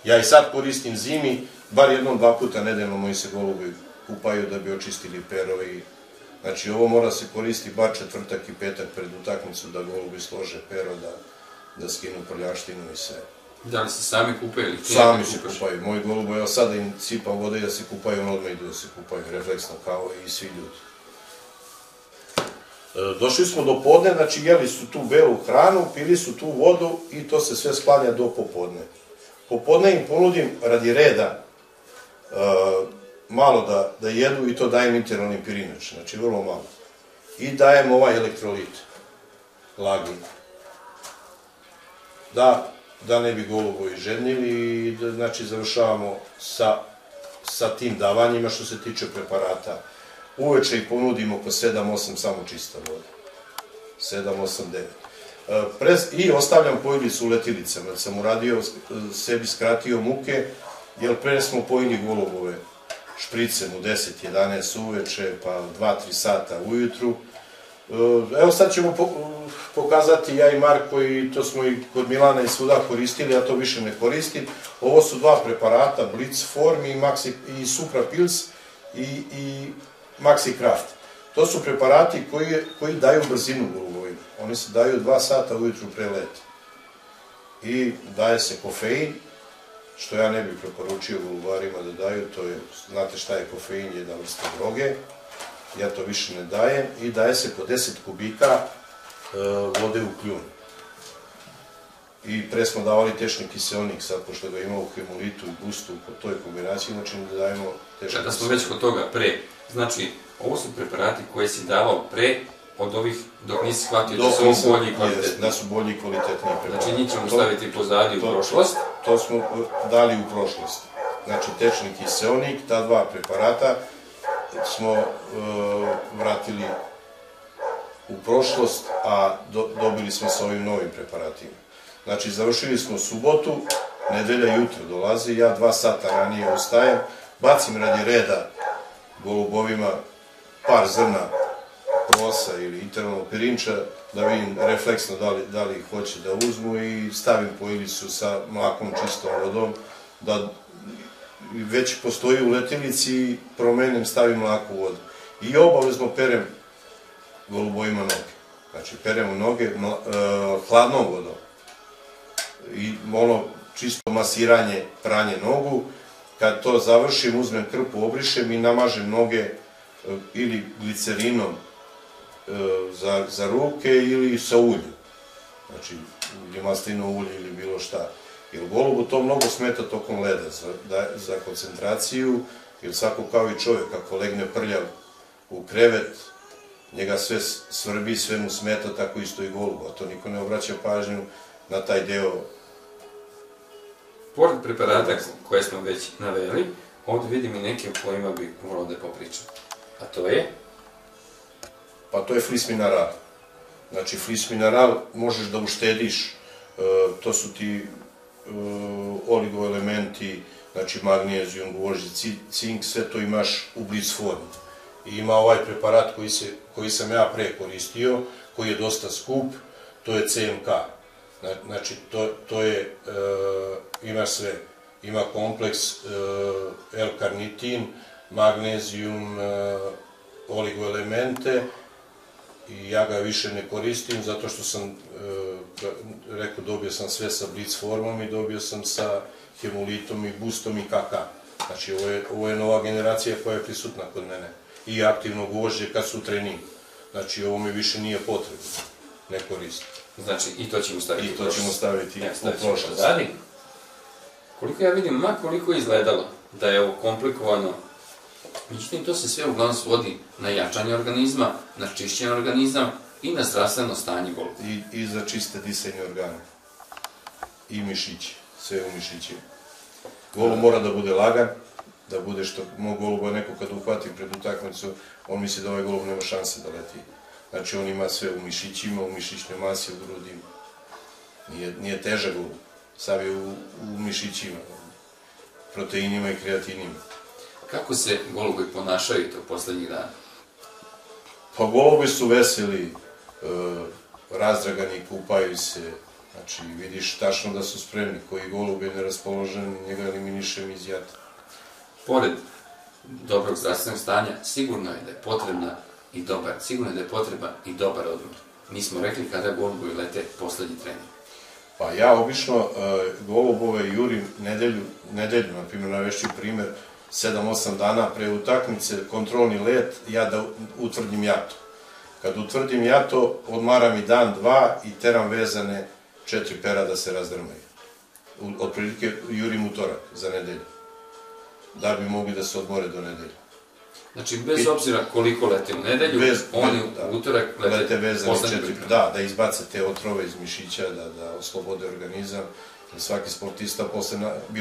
S3: Ja i sad koristim zimi, bar jednom, dva puta nedeljno moji se golubi kupaju da bi očistili perove. Znači, ovo mora se koristiti bar četvrtak i petak pred utakmicu da golubi slože pero, da skinu prljaštinu i sve.
S2: Da li se sami kupaju ili klijenti?
S3: Sami se kupaju. Moji golubi, evo sada im sipam vode da se kupaju, on odmah idu da se kupaju, refleksno kao i svi ljudi. Došli smo do podne, znači jeli su tu belu hranu, pili su tu vodu i to se sve sklanja do popodne. Popodne im ponudim radi reda malo da jedu i to dajem intervalni pirinač, znači vrlo malo. I dajem ovaj elektrolit, lagni. Da ne bi golubovi žednili i znači završavamo sa tim davanjima što se tiče preparata. Uveče ih ponudim oko sedam osam samo čista voda. sedam osam devet. I ostavljam pojilicu u letilicama. Da sam uradio, sebi skratio muke, jer pre smo pojili golubove špricem u deset jedanaest uveče, pa dva tri sata ujutru. Evo sad ćemo pokazati ja i Marko, i to smo i kod Milana i svuda koristili, ja to više ne koristim. Ovo su dva preparata, Blitz Form i Supra Pils i Maxi Kraft. To su preparati koji daju brzinu golubovima. Oni se daju dva sata ujutru pre leta. I daje se kofein, što ja ne bih preporučio golubarima da daju, to je, znate šta je kofein, jedna vrsta droge, ja to više ne dajem, i daje se po deset kubika vode u kljun. I pre smo davali tečni kiselnik, sad pošto ga ima u hemulitu i bustu, po toj kombinaciji, znači da dajemo tečni kiselnik.
S2: Da smo već kod toga pre, znači, ovo su preparati koje si davao pre od ovih, dok nisi shvatio da su bolji i kvalitetni.
S3: Da su bolji i kvalitetni preparati.
S2: Znači, njih ćemo staviti pozadi u prošlost.
S3: To smo dali u prošlost. Znači, tečni kiselnik, ta dva preparata smo vratili u prošlost, a dobili smo sa ovim novim preparatima. Znači, završili smo subotu, nedelja jutro dolazi, ja dva sata ranije ustajem, bacim radi reda golubovima par zrna prosa ili intervalnog pirinča, da vidim refleksno da li ih hoće da uzmu, i stavim pojilicu sa mlakom, čistom vodom, da već postoji u letilici, i promenim, stavim mlaku vodu. I obavezno perem golubovima noge. Znači, peremo noge hladnom vodom. I ono čisto masiranje, pranje nogu. Kad to završim, uzmem krpu, obrišem i namažem noge ili glicerinom za ruke ili sa uljem. Znači, ili maslino ulje ili bilo šta. Jer golubu to mnogo smeta tokom leda za koncentraciju, jer svako kao i čovjek, ako legne prljav u krevet, njega sve svrbi, sve mu smeta, tako isto i golubu, a to niko ne obraća pažnju na taj deo.
S2: Pored preparata koje smo već naveli, ovdje vidim i neke o kojima bih morao da popričam. A to je?
S3: Pa to je Flis Mineral. Znači, Flis Mineral možeš da uštediš, to su ti oligoelementi, znači magnezijum, gvožđe, cink, sve to imaš u Blitz formi. I ima ovaj preparat koji sam ja pre koristio, koji je dosta skup, to je C M K. Znači, to je, ima sve, ima kompleks L-karnitin, magnezijum, oligoelemente, i ja ga više ne koristim zato što sam, rekao, dobio sam sve sa Blitz formom i dobio sam sa hemulitom i boostom i K K. Znači, ovo je nova generacija koja je prisutna kod mene. I aktivno gvožđe kad su trening. Znači, ovo mi više nije potrebno. Ne koristim.
S2: Znači, i to ćemo staviti u prošlost.
S3: I to ćemo staviti u prošlost.
S2: Koliko ja vidim, ma koliko je izgledalo da je ovo komplikovano, međutim, to se sve uglavnom svodi na jačanje organizma, na čišćenje organizma i na zdravstveno stanje goluba.
S3: I za čiste disajne organe. I mišići. Sve u mišićima. Golub mora da bude lagan, da bude što, moj goluba neko kad uhvati pred utakmicu, on misli da ovaj golub nema šanse da leti. Znači, on ima sve u mišićima, u mišićnoj masi, u grudima. Nije težak golub, sav je u mišićima, proteinima i kreatinima.
S2: Kako se golubi ponašaju to poslednjih dana?
S3: Pa golubi su veseli, razdragani, kupaju se, Znači, vidiš tačno da su spremni, koji golub je neraspoložen, njega eliminišem iz jata.
S2: Pored dobrog zdravstvenog stanja, sigurno je da je potrebna i dobar, sigurno je da je potreban i dobar odmor. Mi smo rekli kada golubovi lete poslednji trening.
S3: Pa ja obično golubove jurim nedelju, nedelju, na primjer, navešću primer, sedam osam dana pre utakmice, kontrolni let, ja da utvrdim jato. Kad utvrdim jato, odmaram i dan, dva i teram vezane četiri pera da se razdrmaju. Otprilike jurim utorak za nedelju, da bi mogli da se odmore do nedelje.
S2: Znači, bez obzira koliko lete u nedelju, oni u utorak lete poslednji priprem.
S3: Da, da izbace te otrove iz mišića, da oslobode organizam. Svaki sportista posle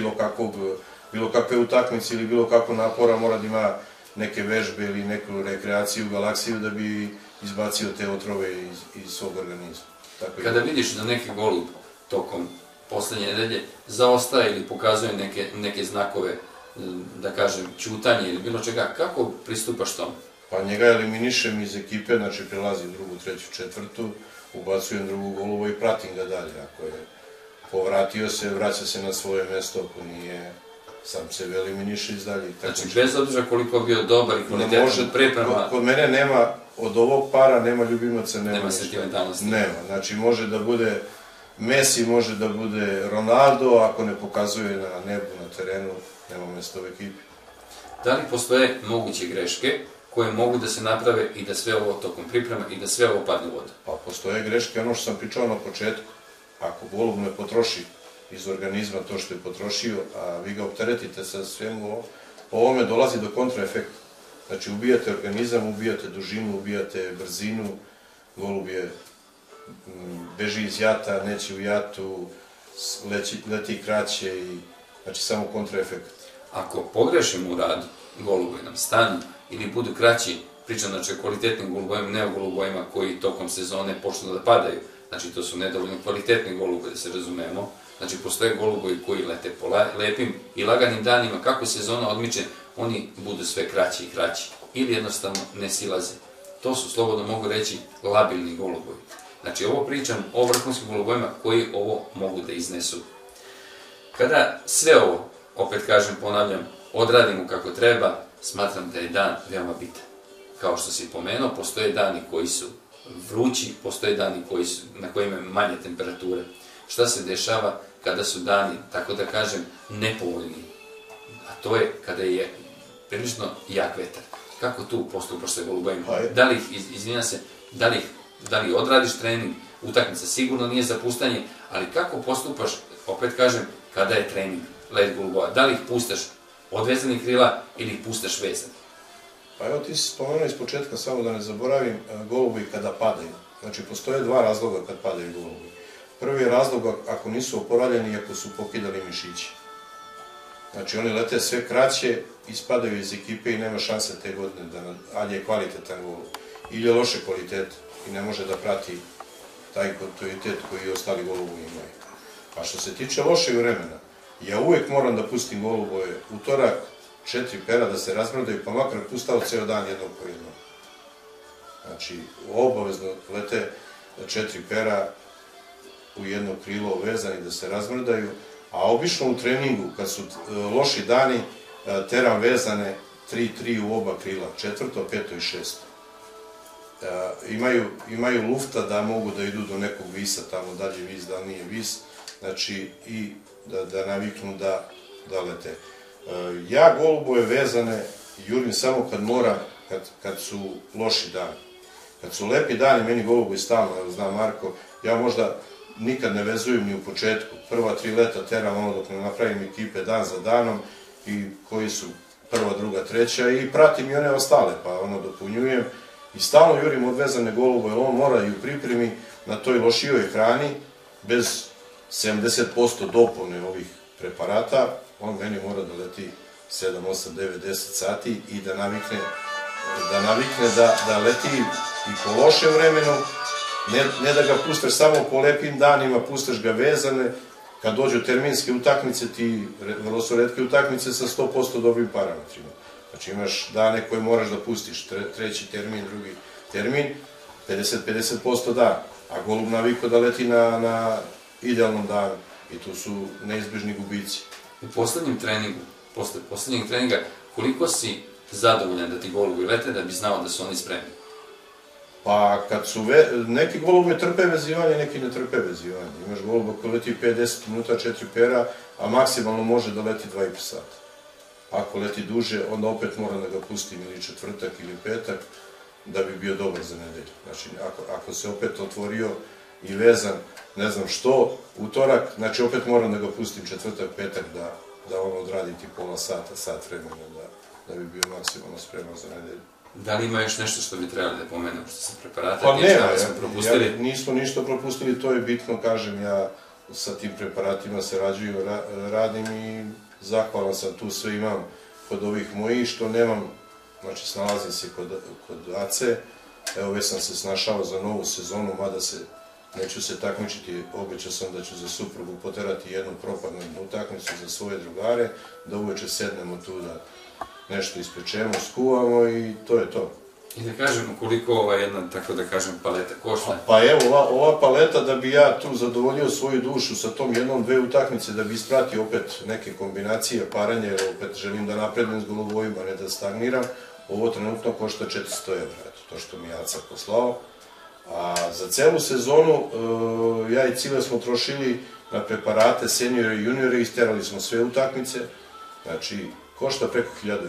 S3: bilo kakve utakmice ili bilo kakvog napora mora da ima neke vežbe ili neku rekreaciju, galaksiju da bi izbacio te otrove iz svog organizma.
S2: Kada vidiš da neki golub tokom poslednje nedelje zaostaje ili pokazuje neke znakove, da kažem, ćutanje ili bilo čega, kako pristupaš tomu?
S3: Pa njega eliminišem iz ekipe, znači prelazim drugu, treću, četvrtu, ubacujem drugu golubu i pratim ga dalje. Ako je povratio se, vraća se na svoje mesto, ako nije, sam sebe eliminiše iz dalje.
S2: Znači, bez obzira koliko bio dobar i kvalitetan preprema...
S3: Kod mene nema, od ovog para nema ljubimaca, nema ništa.
S2: Nema sentimentalnosti.
S3: Nema, znači može da bude Messi, može da bude Ronaldo, ako ne pokazuje na nebu, na terenu, nema mesta u ekipi.
S2: Da li postoje moguće greške koje mogu da se naprave i da sve ovo tokom priprema i da sve ovo padne u vodu?
S3: Pa postoje greške, ono što sam pričao na početku. Ako golub ne potroši iz organizma to što je potrošio, a vi ga opteretite sa svemu ovo, po ovome dolazi do kontraefekta. Znači ubijate organizam, ubijate dužinu, ubijate brzinu, golub je beži iz jata, neće u jatu, leti kraće i znači samo kontraefekt.
S2: Ako pogrešimo u radu, golubovi nam stanu ili budu kraći, pričam znači o kvalitetnim golubojima, ne o golubojima koji tokom sezone počnu da padaju, znači to su nedovoljno kvalitetni golubovi, da se razumemo, znači postoje golubovi koji lete po lepim i laganim danima, kako sezona odmiče, oni budu sve kraći i kraći ili jednostavno ne silaze. To su, slobodno mogu reći, labilni golubovi. Znači ovo pričam o vrhunskim golubojima koji ovo mogu da iznesu. Kada sve ovo, opet kažem, ponavljam, odradimo kako treba, smatram da je dan veoma bitan. Kao što si pomenuo, postoje dani koji su vrući, postoje dani na kojima je manje temperature. Šta se dešava kada su dani, tako da kažem, nepovoljni? A to je kada je prilično jak vetar. Kako tu postupaš sa golubojima? Da li ih, izvinjam se, da li ih Da li odradiš trening, utakmica sigurno nije za puštanje, ali kako postupaš, opet kažem, kada je trening let golubova? Da li ih puštaš odvezanih krila ili ih puštaš vezani?
S3: Pa evo ti si spomenuo iz početka, samo da ne zaboravim, golubi kada padaju. Znači, postoje dva razloga kad padaju golubi. Prvi je razlog ako nisu oporavljeni i ako su pokidali mišići. Znači, oni lete sve kraće, ispadaju iz ekipe i nema šanse te godine, ali je kvalitetan golub. Ili je loše kvaliteta i ne može da prati taj kontinuitet koji ostali golubovi imaju. A što se tiče lošeg vremena, ja uvek moram da pustim golubove utorak, četiri pera da se razmrdaju, pa makar pustao ceo dan jednog po jednog. Znači, obavezno lete četiri pera u jedno krilo vezani da se razmrdaju, a obično u treningu, kad su loši dani, teram vezane tri tri u oba krila, četvrto, peto i šesto. Imaju lufta da mogu da idu do nekog visa, tamo dalje vis, da li nije vis, znači i da naviknu da lete. Ja golubove vezane jurim samo kad moram, kad su loši dani. Kad su lepi dani, meni golubovi stalno, zna Marko, ja možda nikad ne vezujem ni u početku. Prva tri leta teram ono dok ne napravim ekipe dan za danom i koji su prva, druga, treća i pratim i one ostale, pa ono dopunjujem. I stalno jurim odvezane golubove, jer on mora i u pripremi na toj lošijoj hrani, bez sedamdeset posto dopune ovih preparata, on meni mora da leti sedam, osam, devet, deset sati i da navikne da leti i po lošem vremenu, ne da ga pustaš samo po lepim danima, pustaš ga vezane, kad dođu terminske utakmice, ti vrlo su retke utakmice sa sto posto dobrim parametrima. Znači imaš dane koje moraš da pustiš, treći termin, drugi termin, pedeset pedeset posto da, a golub naviko da leti na idealnom danu i tu su neizbježni gubici.
S2: U poslednjem treningu, posle poslednjeg treninga, koliko si zadovoljan da ti golubi lete da bi znao da su oni spremni?
S3: Pa kad su, neki golubi trpe vezivanje, neki ne trpe vezivanje. Imaš goluba koji leti pet do deset minuta, četiri pera, a maksimalno može da leti dva i po sata. Ako leti duže, onda opet moram da ga pustim ili četvrtak ili petak, da bi bio dobar za nedelju. Znači, ako se opet otvorio i vezan, ne znam što, utorak, znači opet moram da ga pustim četvrtak, petak, da on odradi ti pola sata, sat vremena, da bi bio maksimalno spreman za nedelju.
S2: Da li ima još nešto što bi trebali da pomenemo što se preparata?
S3: Pa nema, nismo ništa propustili, to je bitno, kažem, ja sa tim preparatima se radim i zahvalan sam, tu sve imam kod ovih mojih, što nemam, znači snalazim se kod A C, evo već sam se snašao za novu sezonu, mada se neću se takmičiti, obećao sam da ću za suprugu poterati jednu propadnu utakmicu za svoje drugare, da uveče sednemo tu da nešto ispečemo, skuvamo i to je to.
S2: I da kažemo koliko ova jedna, tako da kažem, paleta košta?
S3: Pa evo, ova paleta, da bi ja tu zadovoljio svoju dušu sa tom jednom, dve utakmice, da bi ispratio opet neke kombinacije, paranje, jer opet želim da napredujem s golubovima, ne da stagniram, ovo trenutno košta četiristo evra, to što mi je A C A poslao. A za celu sezonu, ja i Cile smo trošili na preparate, seniore i juniore, isterali smo sve utakmice, znači, košta preko hiljadu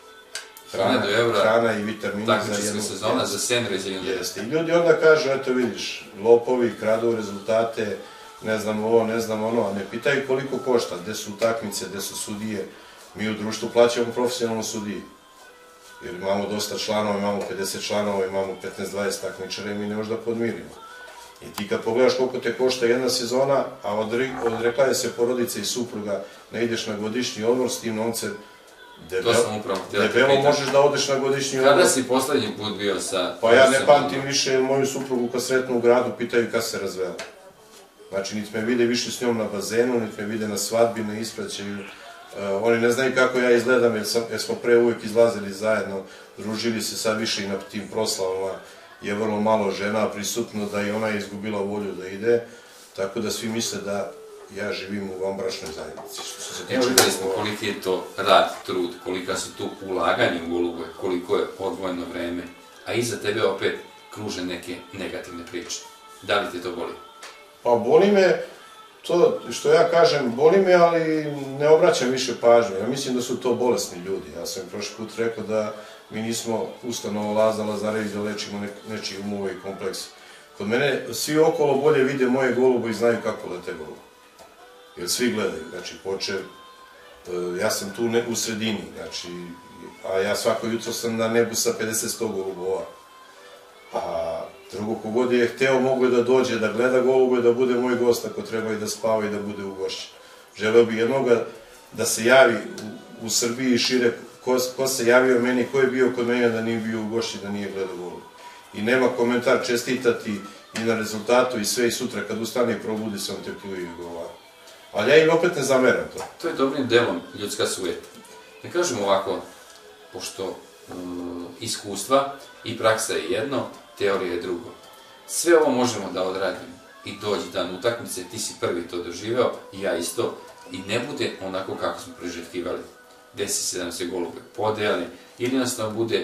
S3: evra. Hrana i vitamini za jednu...
S2: Takmičarska sezona za seniore i za juniore.
S3: Jeste. I ljudi onda kažu, eto vidiš, lopovi, kradu rezultate, ne znam ovo, ne znam ono, a ne pitaju koliko košta, gde su utakmice, gde su sudije. Mi u društvu plaćamo profesionalno sudiji. Jer imamo dosta članova, imamo pedeset članova, imamo petnaest do dvadeset takmičara i mi ne možda podmirimo. I ti kad pogledaš koliko te košta jedna sezona, a odrekla je se porodica i supruga, ne ideš na godišnji odmor s tim novcem, debelo možeš da odeš na godišnji odmor.
S2: Kada si poslednji put bio sa...
S3: Pa ja ne pamtim više moju suprugu kad sretnu u gradu, pitaju kad se razvela. Znači, niti me vide više s njom na bazenu, niti me vide na svadbi, na ispraćaju. Oni ne znaju kako ja izgledam, jer smo pre uvijek izlazili zajedno, družili se sad više i na tim proslavama. Je vrlo malo žena prisutno, da i ona je izgubila volju da ide, tako da svi misle da ja živim u vanbračnoj zajednici.
S2: Evo vidjeli smo koliki je to rad, trud, kolika su tu ulaganje u golubove, koliko je odvojeno vreme, a iza tebe opet kruže neke negativne priče. Da li te to boli?
S3: Pa boli me, to što ja kažem, boli me, ali ne obraćam više pažnju. Ja mislim da su to bolesni ljudi. Ja sam prošli put rekao da mi nismo ustanova Laza Lazarević da lečimo nečiji umove i kompleks. Kod mene svi okolo bolje vide moje golube i znaju kako lete golube. Jer svi gledaju, znači počev, ja sam tu u sredini, znači, a ja svako jutro sam na nebu sa pedeset do sto golubova. A drugo, kogod je hteo, mogo je da dođe, da gleda golube, da bude moj gost ako treba i da spava i da bude ugošćen. Želeo bi jednoga da se javi u Srbiji i šire, ko se javio meni, ko je bio kod mene da nije bio ugošćen, da nije gledao golube. I nema komentar, čestitati i na rezultatu i sve, i sutra kad ustane i probudi se, on te pljuje i govara. Ali ja im opet ne zameram to.
S2: To je dobrim delom ljudska sujeta. Ne kažemo ovako, pošto iskustva i praksa je jedno, teorija je drugo. Sve ovo možemo da odradimo i dođi dan utakmice, ti si prvi to doživeo, i ja isto, i ne bude onako kako smo priželjkivali. Desi se da nam se golube podele, ili jednostavno bude,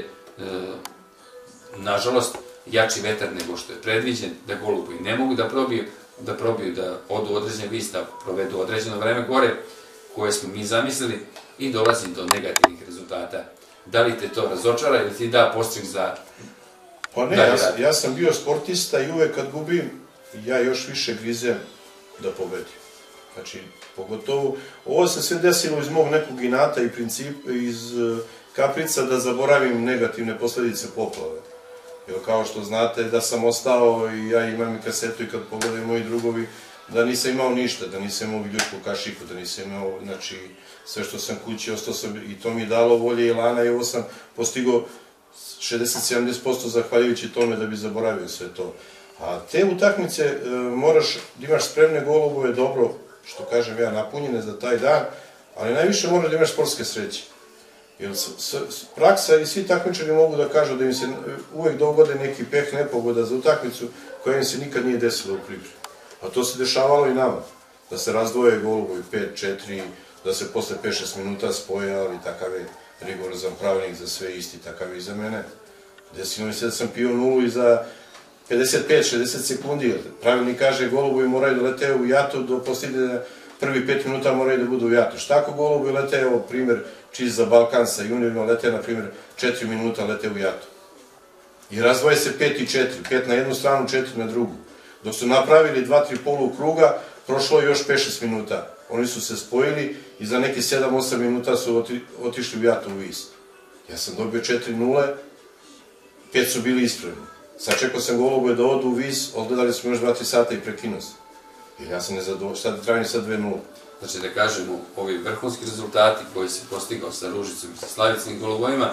S2: nažalost, jači vetar nego što je predviđen, da golubovi ne mogu da probiju, da probiju da odu određen vis, da provedu određeno vreme gore, koje smo mi zamislili, i dolazi do negativnih rezultata. Da li te to razočara ili ti da postrik za...
S3: Pa ne, ja sam bio sportista i uvek kad gubim, ja još više grizem da pobedim. Znači, pogotovo, ovo se sve desilo iz mog nekog inata i principa, iz kaprica da zaboravim negativne posledice poplave. Jer kao što znate da sam ostao i ja imam i kasetu i kad pogledaju moji drugovi, da nisam imao ništa, da nisam imao viljušku kašiku, da nisam imao, znači, sve što sam kući, ostao sam, i to mi je dalo volje i lana, i ovo sam postigao šezdeset do sedamdeset posto zahvaljujući tome da bi zaboravio sve to. A te utakmice moraš da imaš spremne golubove, dobro, što kažem ja, napunjene za taj dan, ali najviše moraš da imaš sportske sreće. Jer praksa i svi takmičari mogu da kažu da im se uvek dogode neki peh, nepogoda za utakmicu koja im se nikad nije desila u pripremi. A to se dešavalo i nama. Da se razdvoje golubovi pet četiri, da se posle pet šest minuta spoje, ali takav je rigorozan pravilnik za sve isti, takav je i za mene. Desilo mi se da sam pio nulu i za pedeset pet šezdeset sekundi. Pravilnik kaže golubovi moraju da lete u jatu do posljednje prvi pet minuta moraju da budu u jatu. Šta ako golubovi lete, evo primjer čist za Balkan sa juniorima, lete na primjer četiri minuta lete u jatu. I razdvoje se pet i četiri, pet na jednu stranu, četiri na drugu. Dok su napravili dva tri polu kruga, prošlo je još pet šest minuta. Oni su se spojili i za neki sedam osam minuta su otišli u jatu u vis. Ja sam dobio četiri nule, pet su bili ispravni. Sačekao sam golubove da odu u vis, odgledali smo još dva tri sata i prekinuo sam. Jer ja sam nezadovoljan, šta da trajim sad dve nule.
S2: Znači da kažemo, ovi vrhunski rezultati koji se postigao sa Ružicom i sa Slavickim golubovima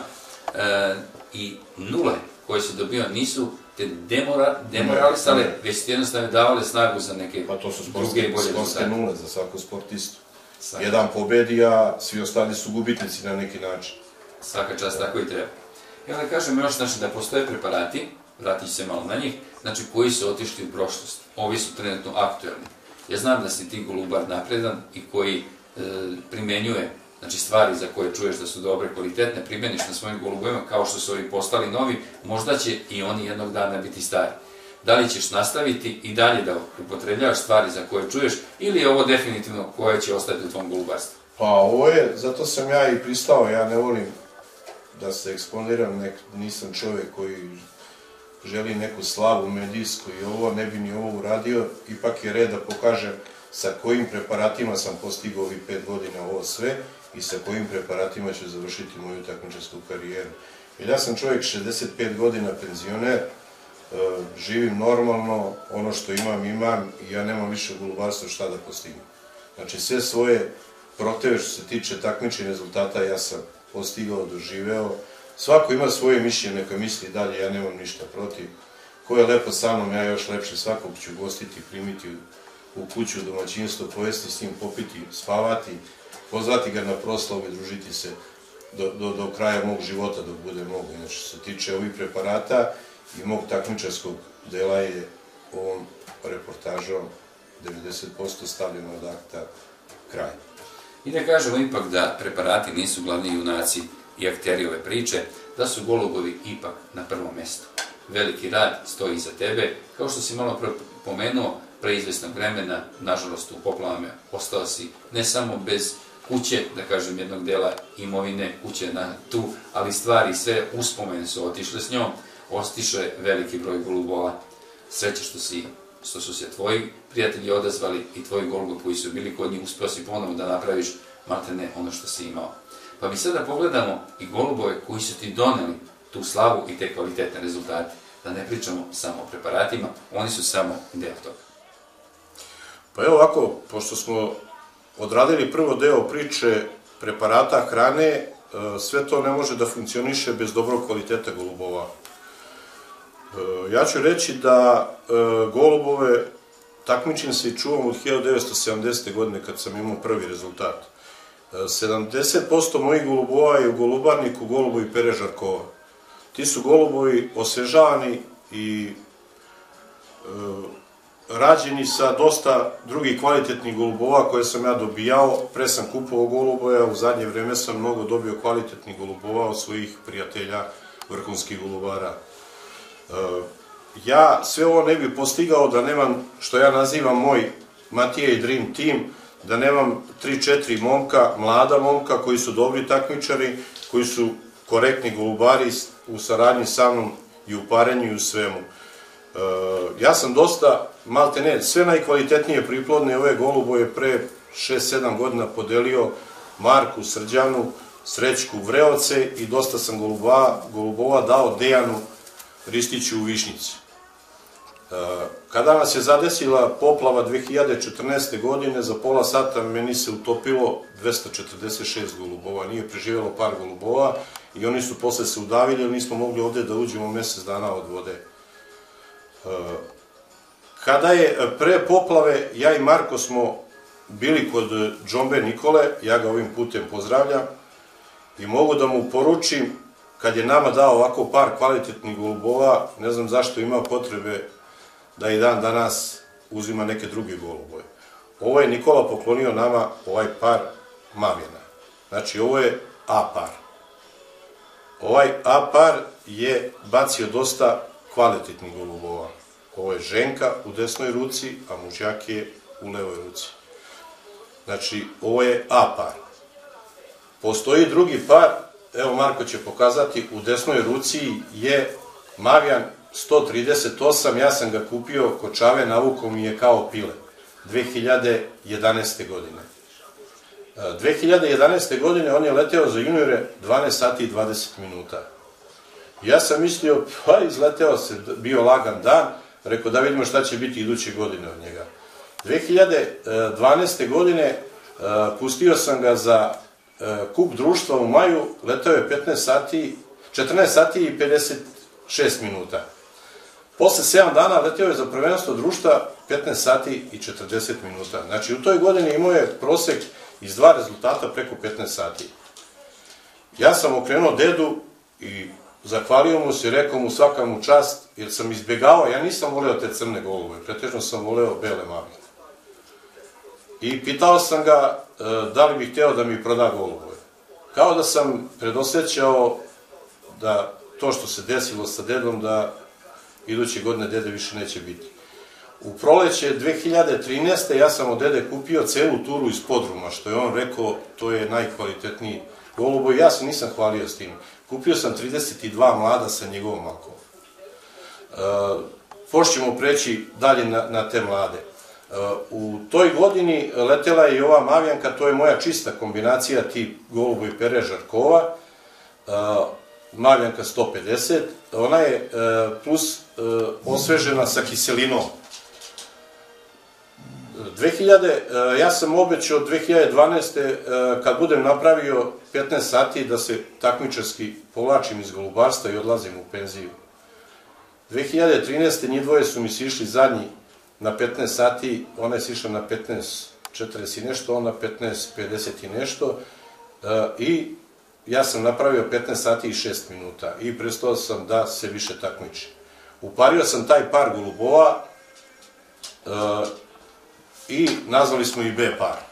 S2: i nule koje se dobio nisu te demoralisale, već ti jednostavno davale snagu za neke druge i bolje rezultate.
S3: Pa to su sportske nule za svaku sportistu. Jedan pobedi, a svi ostali su gubitnici na neki način.
S2: Svaka čast, tako i treba. Ja da kažem još, znači, da postoje preparati, vratit ću se malo na njih, znači koji su otišli u prošlost. Ovi su trenutno aktuelni. Ja znam da si ti golubar napredan i koji primenjuje stvari za koje čuješ da su dobre, kvalitetne, primeniš na svojim golubovima kao što su ovi postali novi, možda će i oni jednog dana biti stari. Da li ćeš nastaviti i dalje da upotrebljavaš stvari za koje čuješ ili je ovo definitivno koje će ostati u tvom golubarstvu?
S3: Pa ovo je, zato sam ja i pristao, ja ne volim da se eksponiram, nisam čovjek koji želi neku slavu medijsku i ovo, ne bi ni ovo uradio, ipak je red da pokažem sa kojim preparatima sam postigao ovih pet godina ovo sve i sa kojim preparatima ću završiti moju takmičarsku karijeru. Jer ja sam čovjek šezdeset pet godina penzioner, živim normalno, ono što imam, imam i ja nemam više u golubarstvu šta da postignem. Znači sve svoje proteve što se tiče takmičnih rezultata ja sam postigao, doživeo. Svako ima svoje mišljenje, neka misli dalje, ja nemam ništa protiv. Ko je lepo sa mnom, ja još lepše svakog ću gostiti, primiti u kuću, domaćinstvo, pojesti s njim, popiti, spavati, pozvati ga na proslavu i družiti se do kraja mog života dok bude mogu. Znači, što se tiče ovih preparata i mog takmičarskog dela je ovom reportažom devedeset posto stavljeno od akta kraj.
S2: I da kažemo ipak da preparati nisu glavni junaci i akteri ove priče, da su golubovi ipak na prvom mjestu. Veliki rad stoji iza tebe, kao što si malo pomenuo, pre izvesnog vremena, nažalost u poplavama ostao si ne samo bez kuće, da kažem jednog dela imovine, kuće na tu, ali stvari, sve uspomene su otišle s njom, ostiše veliki broj golubova. Sreće što su se tvoji prijatelji odazvali i tvoji golubovi koji su bili kod njih, uspeo si ponovo da napraviš maltene ono što si imao. Pa mi sada pogledamo i golubove koji su ti doneli tu slavu i te kvalitetne rezultate. Da ne pričamo samo o preparatima, oni su samo deo toga.
S3: Pa evo ovako, pošto smo odradili prvo deo priče preparata, hrane, sve to ne može da funkcioniše bez dobrog kvaliteta golubova. Ja ću reći da golubove takmičim se i čuvam od hiljadu devetsto sedamdesete. godine kad sam imao prvi rezultat. sedamdeset posto mojih golubova je u golubarniku golubovi Pere Žarkova. Ti su golubovi osvežavani i rađeni sa dosta drugih kvalitetnih golubova koje sam ja dobijao. Pre sam kupovao golubove, a u zadnje vreme sam mnogo dobio kvalitetnih golubova od svojih prijatelja, vrhunskih golubara. Ja sve ovo ne bih postigao da nemam, što ja nazivam moj Matija i Dream Team, da nemam tri četiri momka, mlada momka koji su dobri takmičari, koji su korektni golubari u saradnji sa mnom i u parenju i u svemu. Ja sam dosta, malte ne, sve najkvalitetnije priplodne ove golubove pre šest sedam godina podelio Marku, Srđanu, Srećku, Vreoce i dosta sam golubova dao Dejanu Ristiću u Višnjici. Kada nas je zadesila poplava dve hiljade četrnaeste. godine, za pola sata meni se utopilo dvesta četrdeset šest golubova, nije preživjelo par golubova i oni su posle se udavili, ali nismo mogli ovde da uđemo mesec dana od vode. Kada je pre poplave, ja i Marko smo bili kod Džombe Nikole, ja ga ovim putem pozdravljam i mogu da mu poručim, kad je nama dao ovako par kvalitetnih golubova, ne znam zašto ima potrebe da i dan danas uzima neke druge golubove. Ovo je Nikola poklonio nama, ovaj par mavjena. Znači, ovo je A par. Ovaj A par je bacio dosta kvalitetnih golubova. Ovo je ženka u desnoj ruci, a mužjak je u levoj ruci. Znači, ovo je A par. Postoji drugi par, evo Marko će pokazati, u desnoj ruci je mavjan sto trideset osam, ja sam ga kupio kod Čave, navukao mi je kao pile, dve hiljade jedanaeste godine. dve hiljade jedanaeste godine on je leteo za juniore dvanaest sati i dvadeset minuta. Ja sam mislio, pa izleteo se, bio lagan dan, rekao da vidimo šta će biti iduće godine od njega. dve hiljade dvanaeste godine pustio sam ga za kup društva u maju, leteo je petnaest sati, četrnaest sati i pedeset šest minuta. Posle sedam dana leteo je za prvenstvo društva petnaest sati i četrdeset minuta. Znači u toj godini imao je prosek iz dva rezultata preko petnaest sati. Ja sam okrenuo dedu i zahvalio mu se i rekao mu svaka mu čast, jer sam izbjegavao, ja nisam voleo te crne golubove, pretežno sam voleo bele mavije. I pitao sam ga da li bih hteo da mi proda golubove. Kao da sam predosjećao da to što se desilo sa dedom, da iduće godine dede više neće biti. U proleće dve hiljade trinaeste. ja sam od dede kupio celu turu iz podruma, što je on rekao, to je najkvalitetniji goluboj. Ja se nisam hvalio s tim. Kupio sam trideset dva mlada sa njegovom malkom. Pošto ćemo preći dalje na, na te mlade. U toj godini letela je i ova mavjanka, to je moja čista kombinacija tip goluboj Pere Žarkova, mavjanka sto pedeset, ona je plus osvežena sa kiselinom. dve hiljade, ja sam obećao dve hiljade dvanaeste. kad budem napravio petnaest sati da se takmičarski povlačim iz golubarstva i odlazim u penziju. dve hiljade trinaeste. njih dvoje su mi sišli zadnji na petnaest sati, ona je sišla na petnaest četrdeset i nešto, on na petnaest pedeset i nešto i ja sam napravio petnaest sati i šest minuta i prestao sam da se više takmiči. Upario sam taj par golubova i nazvali smo i B par.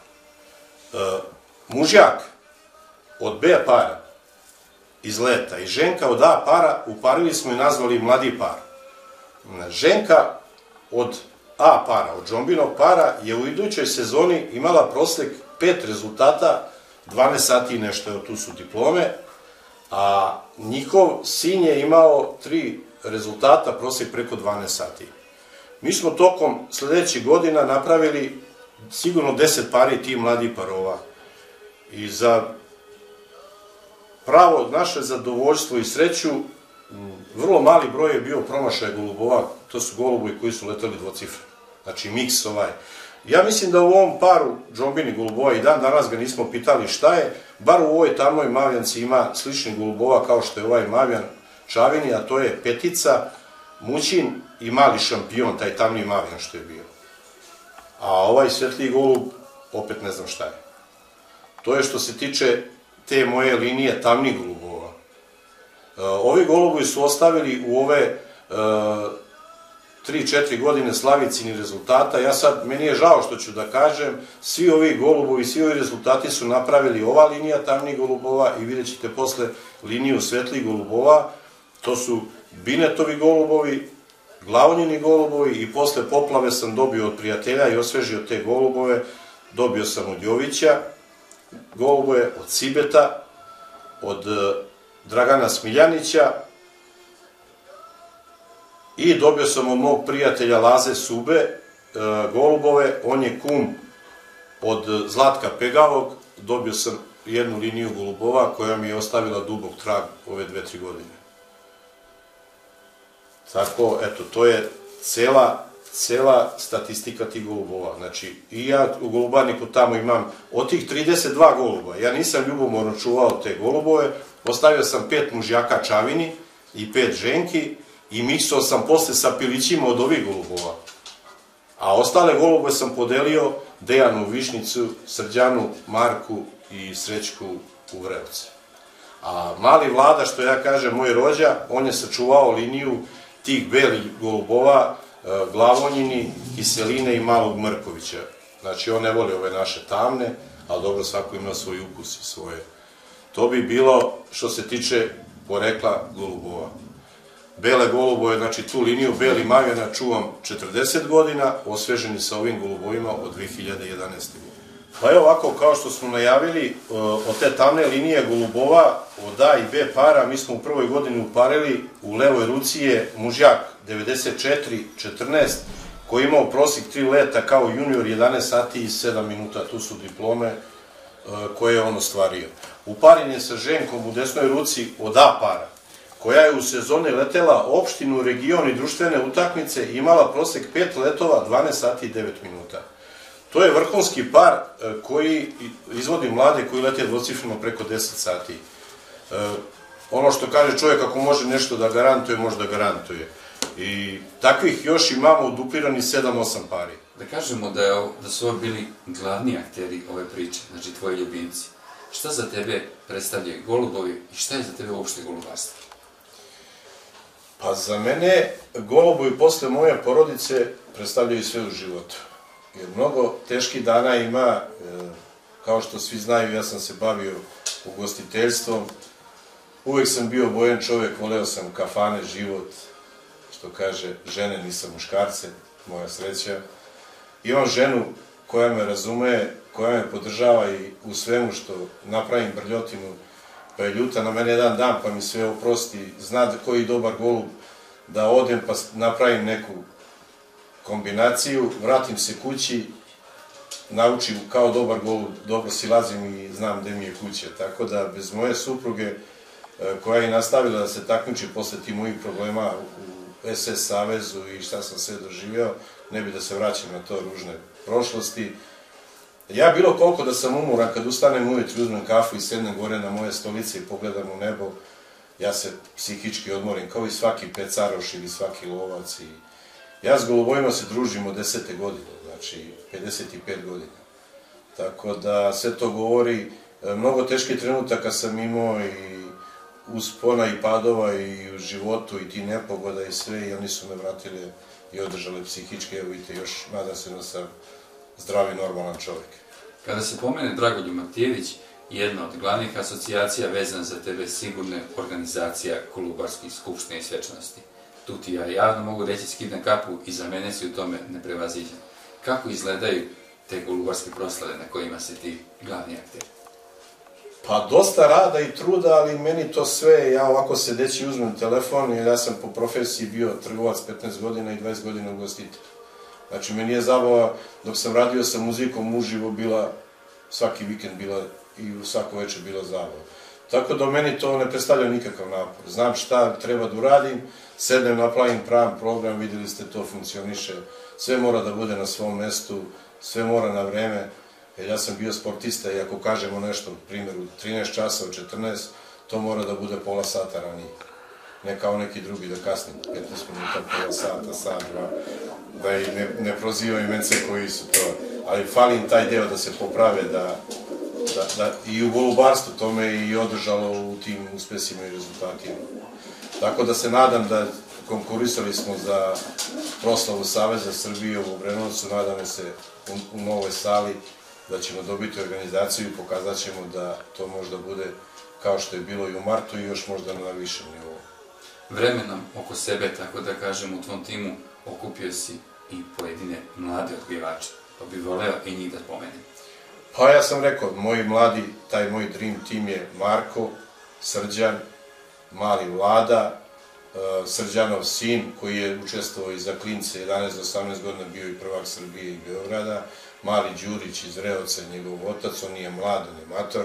S3: Mužjak od B para iz leta i ženka od A para uparili smo i nazvali mladi par. Ženka od A para, od džombinog para, je u idućoj sezoni imala prosek pet rezultata, dvanaest sati i nešto, tu su diplome, a njihov sin je imao tri rezultata, prosek preko dvanaest sati. Mi smo tokom sledećih godina napravili sigurno deset pari tih mladih parova. I za pravo naše zadovoljstvo i sreću, vrlo mali broj je bio promašaj golubova, to su golubovi koji su leteli dvocifre. Znači miks ovaj. Ja mislim da u ovom paru džombini golubova, i dan danas ga nismo pitali šta je, bar u ovoj tamnoj mavjanci ima slični golubova kao što je ovaj mavjan Čavini, a to je petica, mućin i mali šampion, taj tamni mavjan što je bio. A ovaj svetliji golub, opet ne znam šta je. To je što se tiče te moje linije tamnih golubova. Ovi golubovi su ostavili u ove tri četiri godine Slavicini rezultata. Ja sad, meni je žao što ću da kažem, svi ovi golubovi, svi ovi rezultati su napravili ova linija tamnih golubova i vidjet ćete posle liniju svetlih golubova. To su Binetovi golubovi, Glavonjini golubovi i posle poplave sam dobio od prijatelja i osvežio te golubove. Dobio sam od Jovića golubove, od Sibeta, od Dragana Smiljanića i dobio sam od mog prijatelja Laze Sube golubove. On je kum od Zlatka Pegavog. Dobio sam jednu liniju golubova koja mi je ostavila dubok trag ove dve, tri godine. Tako, eto, to je cela, cela statistika tih golubova. Znači, i ja u golubarniku tamo imam od tih trideset dva goluba. Ja nisam ljubomorno čuvao te golubove, ostavio sam pet mužjaka Čavini i pet ženki i miksao sam posle sa pilićima od ovih golubova. A ostale golubove sam podelio Dejanu Višnicu, Srđanu, Marku i Srećku u Vrevce. A mali Vlada, što ja kažem, moj rođa, on je sačuvao liniju tih belih golubova Glavonjini, Kiseline i Malog Mrkovića. Znači, on ne voli ove naše tamne, ali dobro, svako ima svoj ukus i svoje. To bi bilo što se tiče porekla golubova. Bele golubove, znači tu liniju Beli Mavjana čuvam četrdeset godina, osveženi sa ovim golubovima od dve hiljade jedanaeste. Pa evo ovako, kao što smo najavili, od te tamne linije golubova, od A i B para, mi smo u prvoj godini uparili, u levoj ruci je mužjak devedeset četiri četrnaest, koji je imao prosjek tri leta kao junior jedanaest sati i sedam minuta, tu su diplome koje je on ostvario. Uparen je sa ženkom u desnoj ruci od A para, koja je u sezoni letela opštinu, region i društvene utakmice i imala prosek pet letova, dvanaest sati i devet minuta. To je vrhunski par koji izvodi mlade koji lete dvocifreno preko deset sati. Ono što kaže čovjek, ako može nešto da garantuje, može da garantuje. I takvih još imamo uduplirani sedam osam pari.
S2: Da kažemo da su ovo bili glavni akteri ove priče, znači tvoji ljubimci. Šta za tebe predstavljaju golubovi i šta je za tebe uopšte golubarstvo?
S3: Pa za mene golubovi posle moje porodice predstavljaju sve u životu. Jer mnogo teških dana ima, kao što svi znaju, ja sam se bavio ugostiteljstvom, uvek sam bio bojan čovjek, voleo sam kafane, život, što kaže, žene, nisam muškarce, moja sreća. Imam ženu koja me razume, koja me podržava i u svemu što napravim brljotinu, pa je ljuta na mene jedan dan, pa mi sve oprosti, zna koji dobar golub, da odem pa napravim neku kombinaciju, vratim se kući, naučim kao dobar golub, dobro silazim i znam gde mi je kuća. Tako da bez moje supruge, koja je nastavila da se takmiči posle tih mojih problema u es es savezu i šta sam sve doživeo, ne bi da se vraćam na to ružne prošlosti. Ja bilo koliko da sam umoran, kad ustanem ujutru, uzmem kafu i sednem gore na moje stolice i pogledam u nebo, ja se psihički odmorim, kao i svaki pecaroš ili svaki lovac. Ja s golubovima se družim od desete godine, znači pedeset pet godina. Tako da sve to govori, mnogo teških trenutaka sam imao i uspona i padova i u životu i ti nepogoda i sve, i oni su me vratili i održali psihički, evo vidite, još nadam se da sam zdrav i normalan čovjek.
S2: Kada se pomene Dragoljub Matijević, jedna od glavnih asocijacija vezana za tebe sigurno je organizacija Kolubarskih skupština i svečanosti. Tu ti ja javno mogu reći, skidam kapu i za mene si u tome neprevaziđen. Kako izgledaju te golubarske proslave na kojima si ti glavni akter?
S3: Pa dosta rada i truda, ali meni to sve, ja ovako sedeći uzmem telefon, jer ja sam po profesiji bio trgovac petnaest godina i dvadeset godina ugostitelj. Znači, meni je zabava, dok sam radio sa muzikom uživo, bila, svaki vikend bila i svako večer bila zabava. Tako da meni to ne predstavlja nikakav napor. Znam šta treba da uradim, sedem, napravim pravi program, videli ste, to funkcioniše. Sve mora da bude na svom mestu, sve mora na vreme. Jer ja sam bio sportista i ako kažemo nešto, primjer, u trinaest časa, u četrnaest, to mora da bude pola sata ranije. Ne kao neki drugi da kasnim petnaest minuta, pola sata, sat, dva, da i ne prozivaju mence koji su to. Ali fali im taj deo da se poprave, da i u golubarstvu to me i održalo u tim uspesima i rezultatima. Tako da se nadam da konkurisali smo za proslavu Saveza Srbije u Obrenovcu, nadam se u novoj sali da ćemo dobiti organizaciju i pokazat ćemo da to možda bude kao što je bilo i u martu i još možda na višem nivou.
S2: Vremenom oko sebe, tako da kažem, u tvom timu okupio si i pojedine mlade odpjevače, pa bih voleo i njih da pomenem.
S3: Pa ja sam rekao, moji mladi, taj moj dream team je Marko, Srđan, mali Vlada, Srđanov sin koji je učestvovao i za klince jedanaest do osamnaest godina, bio i prvak Srbije i Beograda, mali Đurić iz Reovca, njegov otac, on nije mlad, on je mator.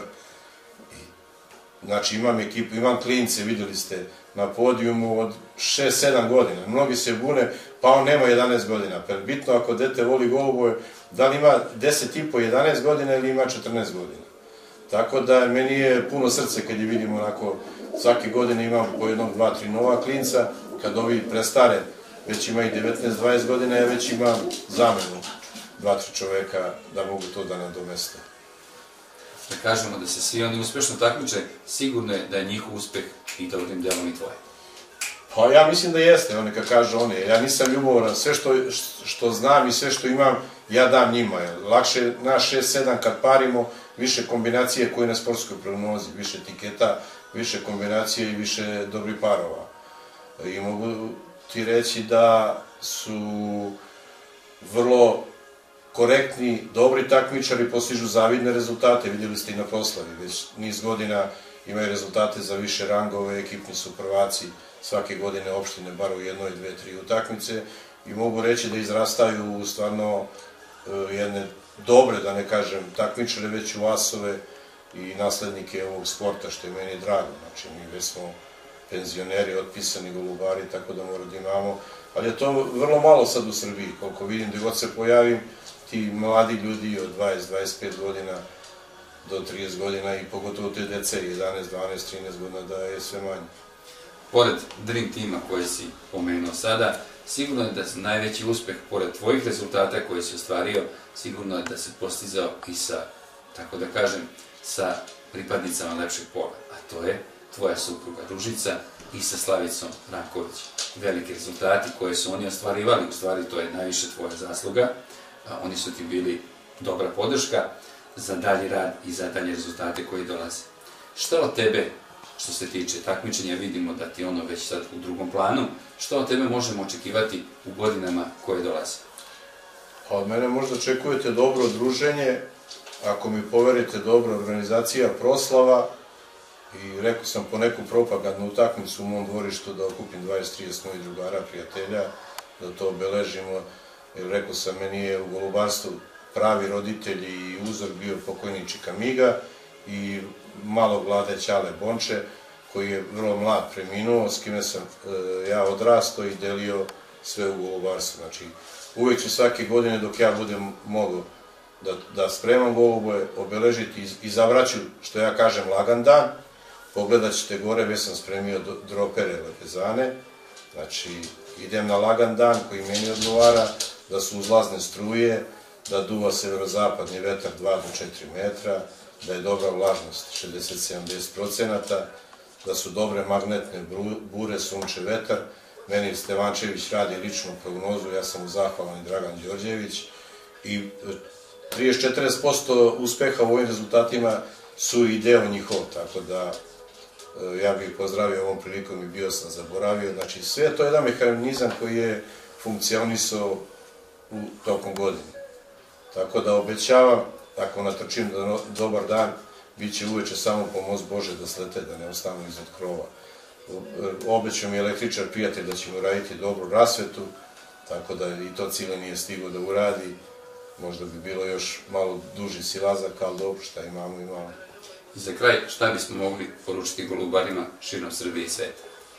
S3: Znači imam ekipu, imam klince, videli ste, na podijumu od šest sedam godina. Mnogi se bune, pa on nema jedanaest godina. Pa je bitno ako dete voli golubove, da li ima deset i po jedanaest godina ili ima četrnaest godina. Tako da meni je puno srce kad je vidimo onako, svake godine imam po jednog, dva, tri nova klinca, kad ovi prestare, već ima i devetnaest dvadeset godina, ja već imam zamenu dva, tri čoveka da mogu to da nadomeste.
S2: Da kažemo da se svi oni uspešno takmiče, sigurno je da je njihov uspeh i dobrim delom i tvoje.
S3: Pa ja mislim da jeste, on neka kaže on je. Ja nisam ljubomoran, sve što, što znam i sve što imam, ja dam njima. Lakše na šest sedam kad parimo, više kombinacije koje na sportskoj prognozi, više tiketa, više kombinacije i više dobrih parova. I mogu ti reći da su vrlo korektni, dobri takmičari, postižu zavidne rezultate, vidjeli ste i na proslavi, već niz godina imaju rezultate za više rangove, ekipni su prvaci svake godine opštine, bar u jednoj, dve, tri utakmice i mogu reći da izrastaju u stvarno jedne dobre, da ne kažem, takmičare, već u asove i naslednike ovog sporta, što je meni drago. Znači, mi već smo penzioneri, otpisani golubari, tako da moramo da imamo, ali je to vrlo malo sad u Srbiji, koliko vidim, gde god se pojavim, ti mladi ljudi od dvadeset, dvadeset pet godina do trideset godina i pogotovo te dece, jedanaest, dvanaest, trinaest godina, da je sve manje.
S2: Pored Dream Tima koje si pomenuo sada, sigurno je da je najveći uspeh, pored tvojih rezultata koje si ostvario, sigurno je da si postizao i sa, tako da kažem, sa pripadnicama lepšeg pola, a to je tvoja supruga Ružica i sa Slavicom Ranković. Veliki rezultati koje su oni ostvarivali, u stvari to je najviše tvoja zasluga, oni su ti bili dobra podrška za dalji rad i za dalje rezultate koji dolaze. Što od tebe, što se tiče takmičenja, vidimo da ti ono već sad u drugom planu, što od tebe možemo očekivati u godinama koje dolaze?
S3: Od mene možda očekujete dobro druženje, ako mi poverite, dobra organizacija proslava i rekao sam po neku propagandnu utakmicu u mom dvorištu da okupim dvadeset trideset mojih drugara, prijatelja, da to obeležimo, jer rekao sam, meni je u golubarstvu pravi roditelj i uzor bio pokojni Čika Miga i malog Vlade Ćale Bonče, koji je vrlo mlad preminuo, s kime sam ja odrastao i delio sve u golubarstvu. Znači, uvek ću svake godine dok ja budem mogao da spremam golubove, obeležiti i zavraću, što ja kažem, lagan dan. Pogledat ćete gore, već sam spremio dropere lepezane, znači idem na lagan dan koji meni odgovara, da su uzlazne struje, da duva severozapadni vetar dva do četiri metra, da je dobra vlažnost šezdeset do sedamdeset procenata, da su dobre magnetne bure, sunče, vetar. Meni Stevančević radi ličnu prognozu, ja sam mu zahvalan i Dragan Đorđević i trideset do četrdeset posto uspeha u ovim rezultatima su i deo njihov, tako da ja bih pozdravio ovom prilikom i bio sam zaboravio. Znači, sve to je jedan mehanizam koji je funkcionisao u tokom godine. Tako da obećavam, ako natrčim dobar dan, bit će uveče samo pomoć Bože da slete, da ne ostanu iznad krova. Obećao mi električar prijatelj da će mu raditi dobru rasvetu, tako da i to Cile nije stigao da uradi. Možda bi bilo još malo duži silazak, ali dobro, šta imamo, imamo.
S2: I za kraj, šta bismo mogli poručiti golubarima širom Srbije i sveta?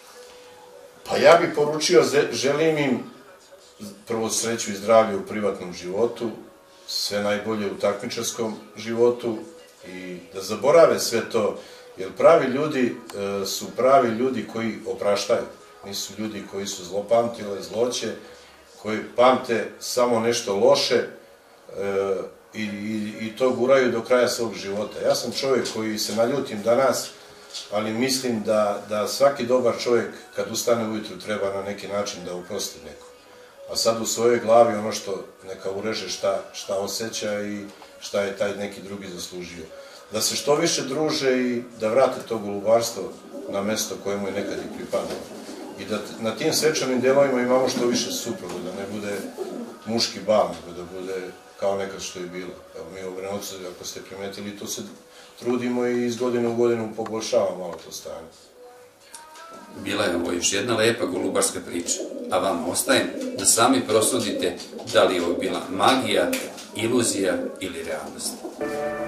S3: Pa ja bih poručio, želim im prvo sreću i zdravlje u privatnom životu, sve najbolje u takmičarskom životu i da zaborave sve to, jer pravi ljudi su pravi ljudi koji opraštaju, nisu ljudi koji su zlopamtile, zloće, koji pamte samo nešto loše i to guraju do kraja svog života. Ja sam čovjek koji se naljutim danas, ali mislim da svaki dobar čovjek kad ustane ujutru treba na neki način da oprosti neko. A sad u svojoj glavi ono što neka ureže šta osjeća i šta je taj neki drugi zaslužio. Da se što više druže i da vrate to golubarstvo na mesto kojemu je nekad i pripadalo. I da na tim svečanim delovima imamo što više supruga, da ne bude muški bal, nego da bude kao nekad što je bilo. Evo mi u Obrenovcu, ako ste primetili, to se trudimo i iz godine u godinu poboljšavamo malo to stanje.
S2: Bila je ovo još jedna lepa golubarska priča, a vam ostajem da sami prosudite da li je ovo bila magija, iluzija ili realnost.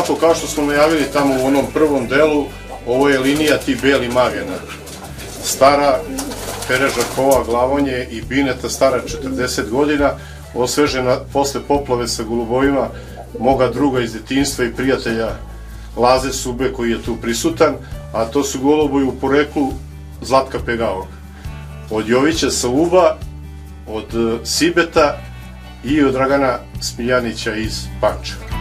S3: ovako, kao što smo najavili tamo u onom prvom delu, ovo je linija ti beli magena. Stara, Pere Žarkova, Glavonje i Bineta, stara četrdeset godina, osvežena posle poplave sa golubovima moga druga iz detinjstva i prijatelja Laze Sube koji je tu prisutan, a to su golubovi u poreklu Zlatka Pegavog. Od Jovića sa Uba, od Sibeta i od Dragana Smiljanića iz Pančeva.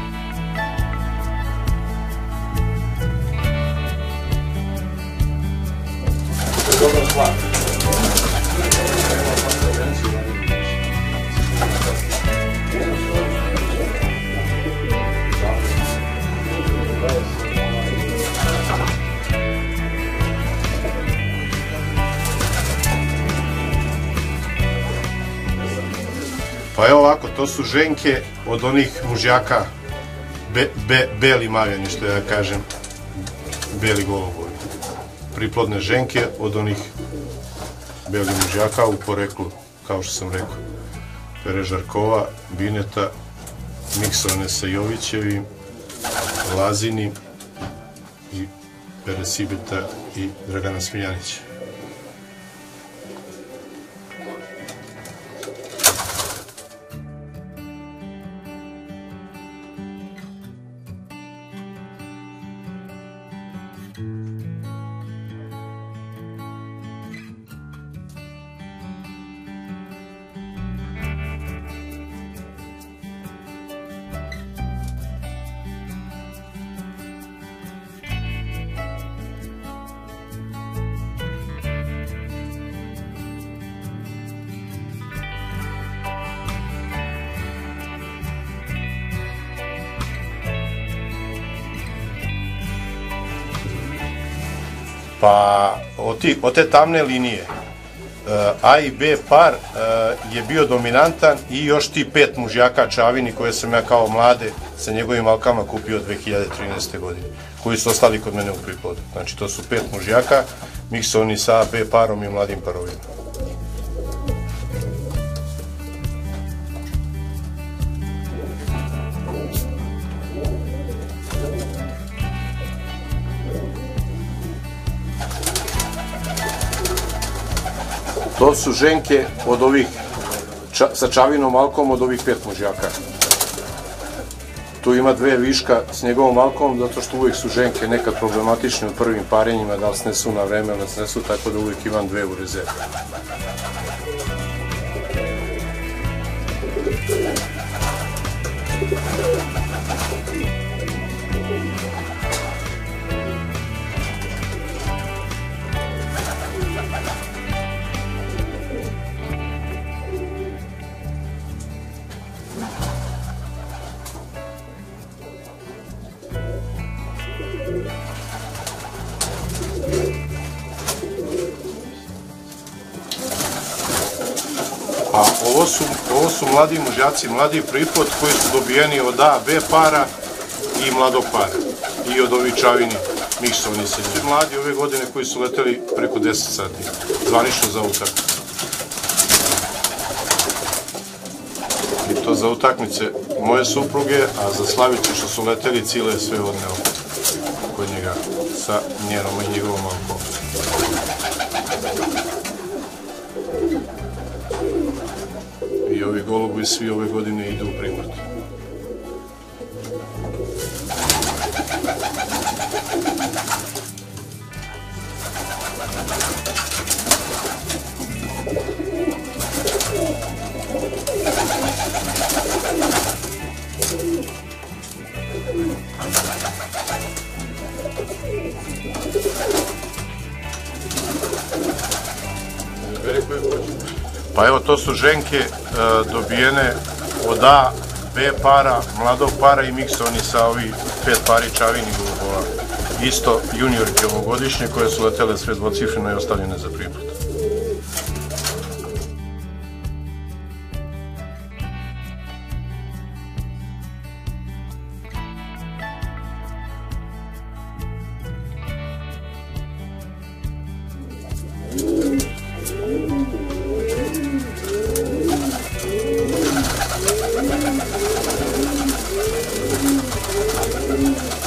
S3: Pa evo ovako, to su ženke od onih mužjaka, be, be, beli mageni, što ja kažem, beli golubovi. Priplodne ženke od onih beli mužjaka u poreklu, kao što sam rekao, Pere Žarkova, Bineta, miksovane sa Jovićevim, Lazinim i Pere Sibeta i Dragana Smiljanića. Pa od te tamne linije A i B par je bio dominantan i još ti pet mužjaka Čavini koje sam ja kao mlade sa njegovim alkama kupio dve hiljade trinaeste. godine, koji su ostali kod mene u priplodu. Znači to su pet mužjaka miksovani sa A B parom i mladim parovima. To su ženke od ovih, sa Čavinom alkom od ovih pet mužjaka. Tu ima dve viška s njegovom alkom, zato što uvijek su ženke nekad problematične u prvim parenjima, da li snesu na vreme ili ne snesu, tako da uvijek imam dve u rezervi. A ovo su, ovo su mladi mužjaci, mladi priplod koji su dobijeni od A, B para i mladog para. I od ovih Čavini miksovani se. Mladi ove godine koji su leteli preko deset sati, zvanično za utakmice. I to za utakmice moje supruge, a za Slavicu što su leteli cile sve odneo kod njega sa njenom i njegovom alkom. I ovi golubi svi ove godine idu u primrt. Pa evo, to su ženke dobijene od A, B para, mladog para i miksovani sa ovih pet pari Čavini golubova. Isto juniorke ovogodišnje koje su letele sve dvocifreno i ostavljene za priplod.
S4: Thank you.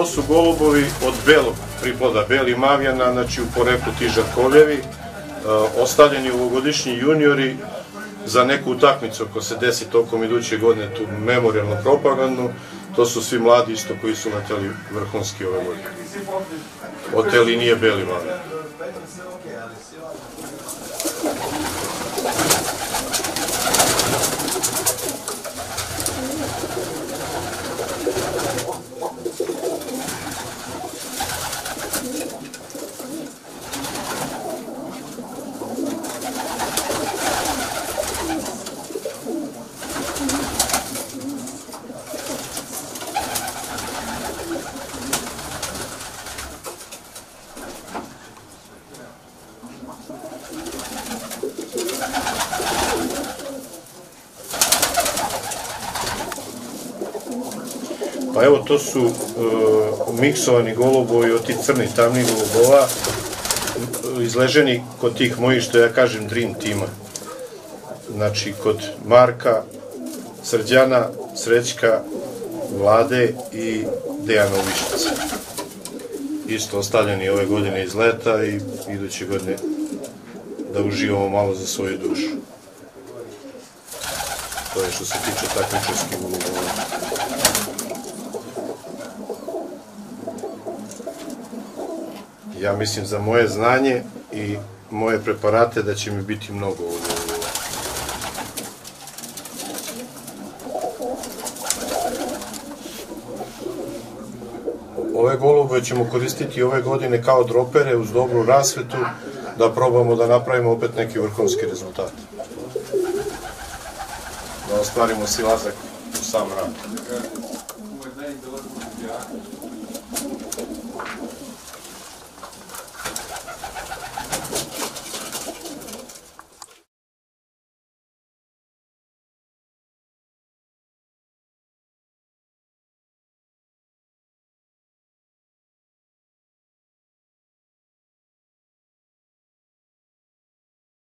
S3: Ovo su golubovi od belog priploda, beli mavjana, znači u poreklu ti žarkoljevi, ostavljeni ovogodišnji juniori za neku utakmicu ako se desi tokom iduće godine, tu memorijalnu propagandu. To su svi mladi isto koji su leteli vrhunski ove godine. Od te linije beli mavjana. Pa evo, to su uh, miksovani golubovi od tih crnih tamnih golubova, izleženi kod tih mojih, što ja kažem, dream tima. Znači, kod Marka, Srđana, Srećka, Vlade i Dejana Uvišica. Isto ostavljeni ove godine iz leta i iduće godine da uživamo malo za svoju dušu. To je što se tiče takmičarskih golubova. Ja mislim za moje znanje i moje preparate da će mi biti mnogo ovdje. Ove golubove ćemo koristiti ove godine kao dropere uz dobru rasvetu, da probamo da napravimo opet neki vrhunski rezultat. Da ostvarimo silazak u sam rad.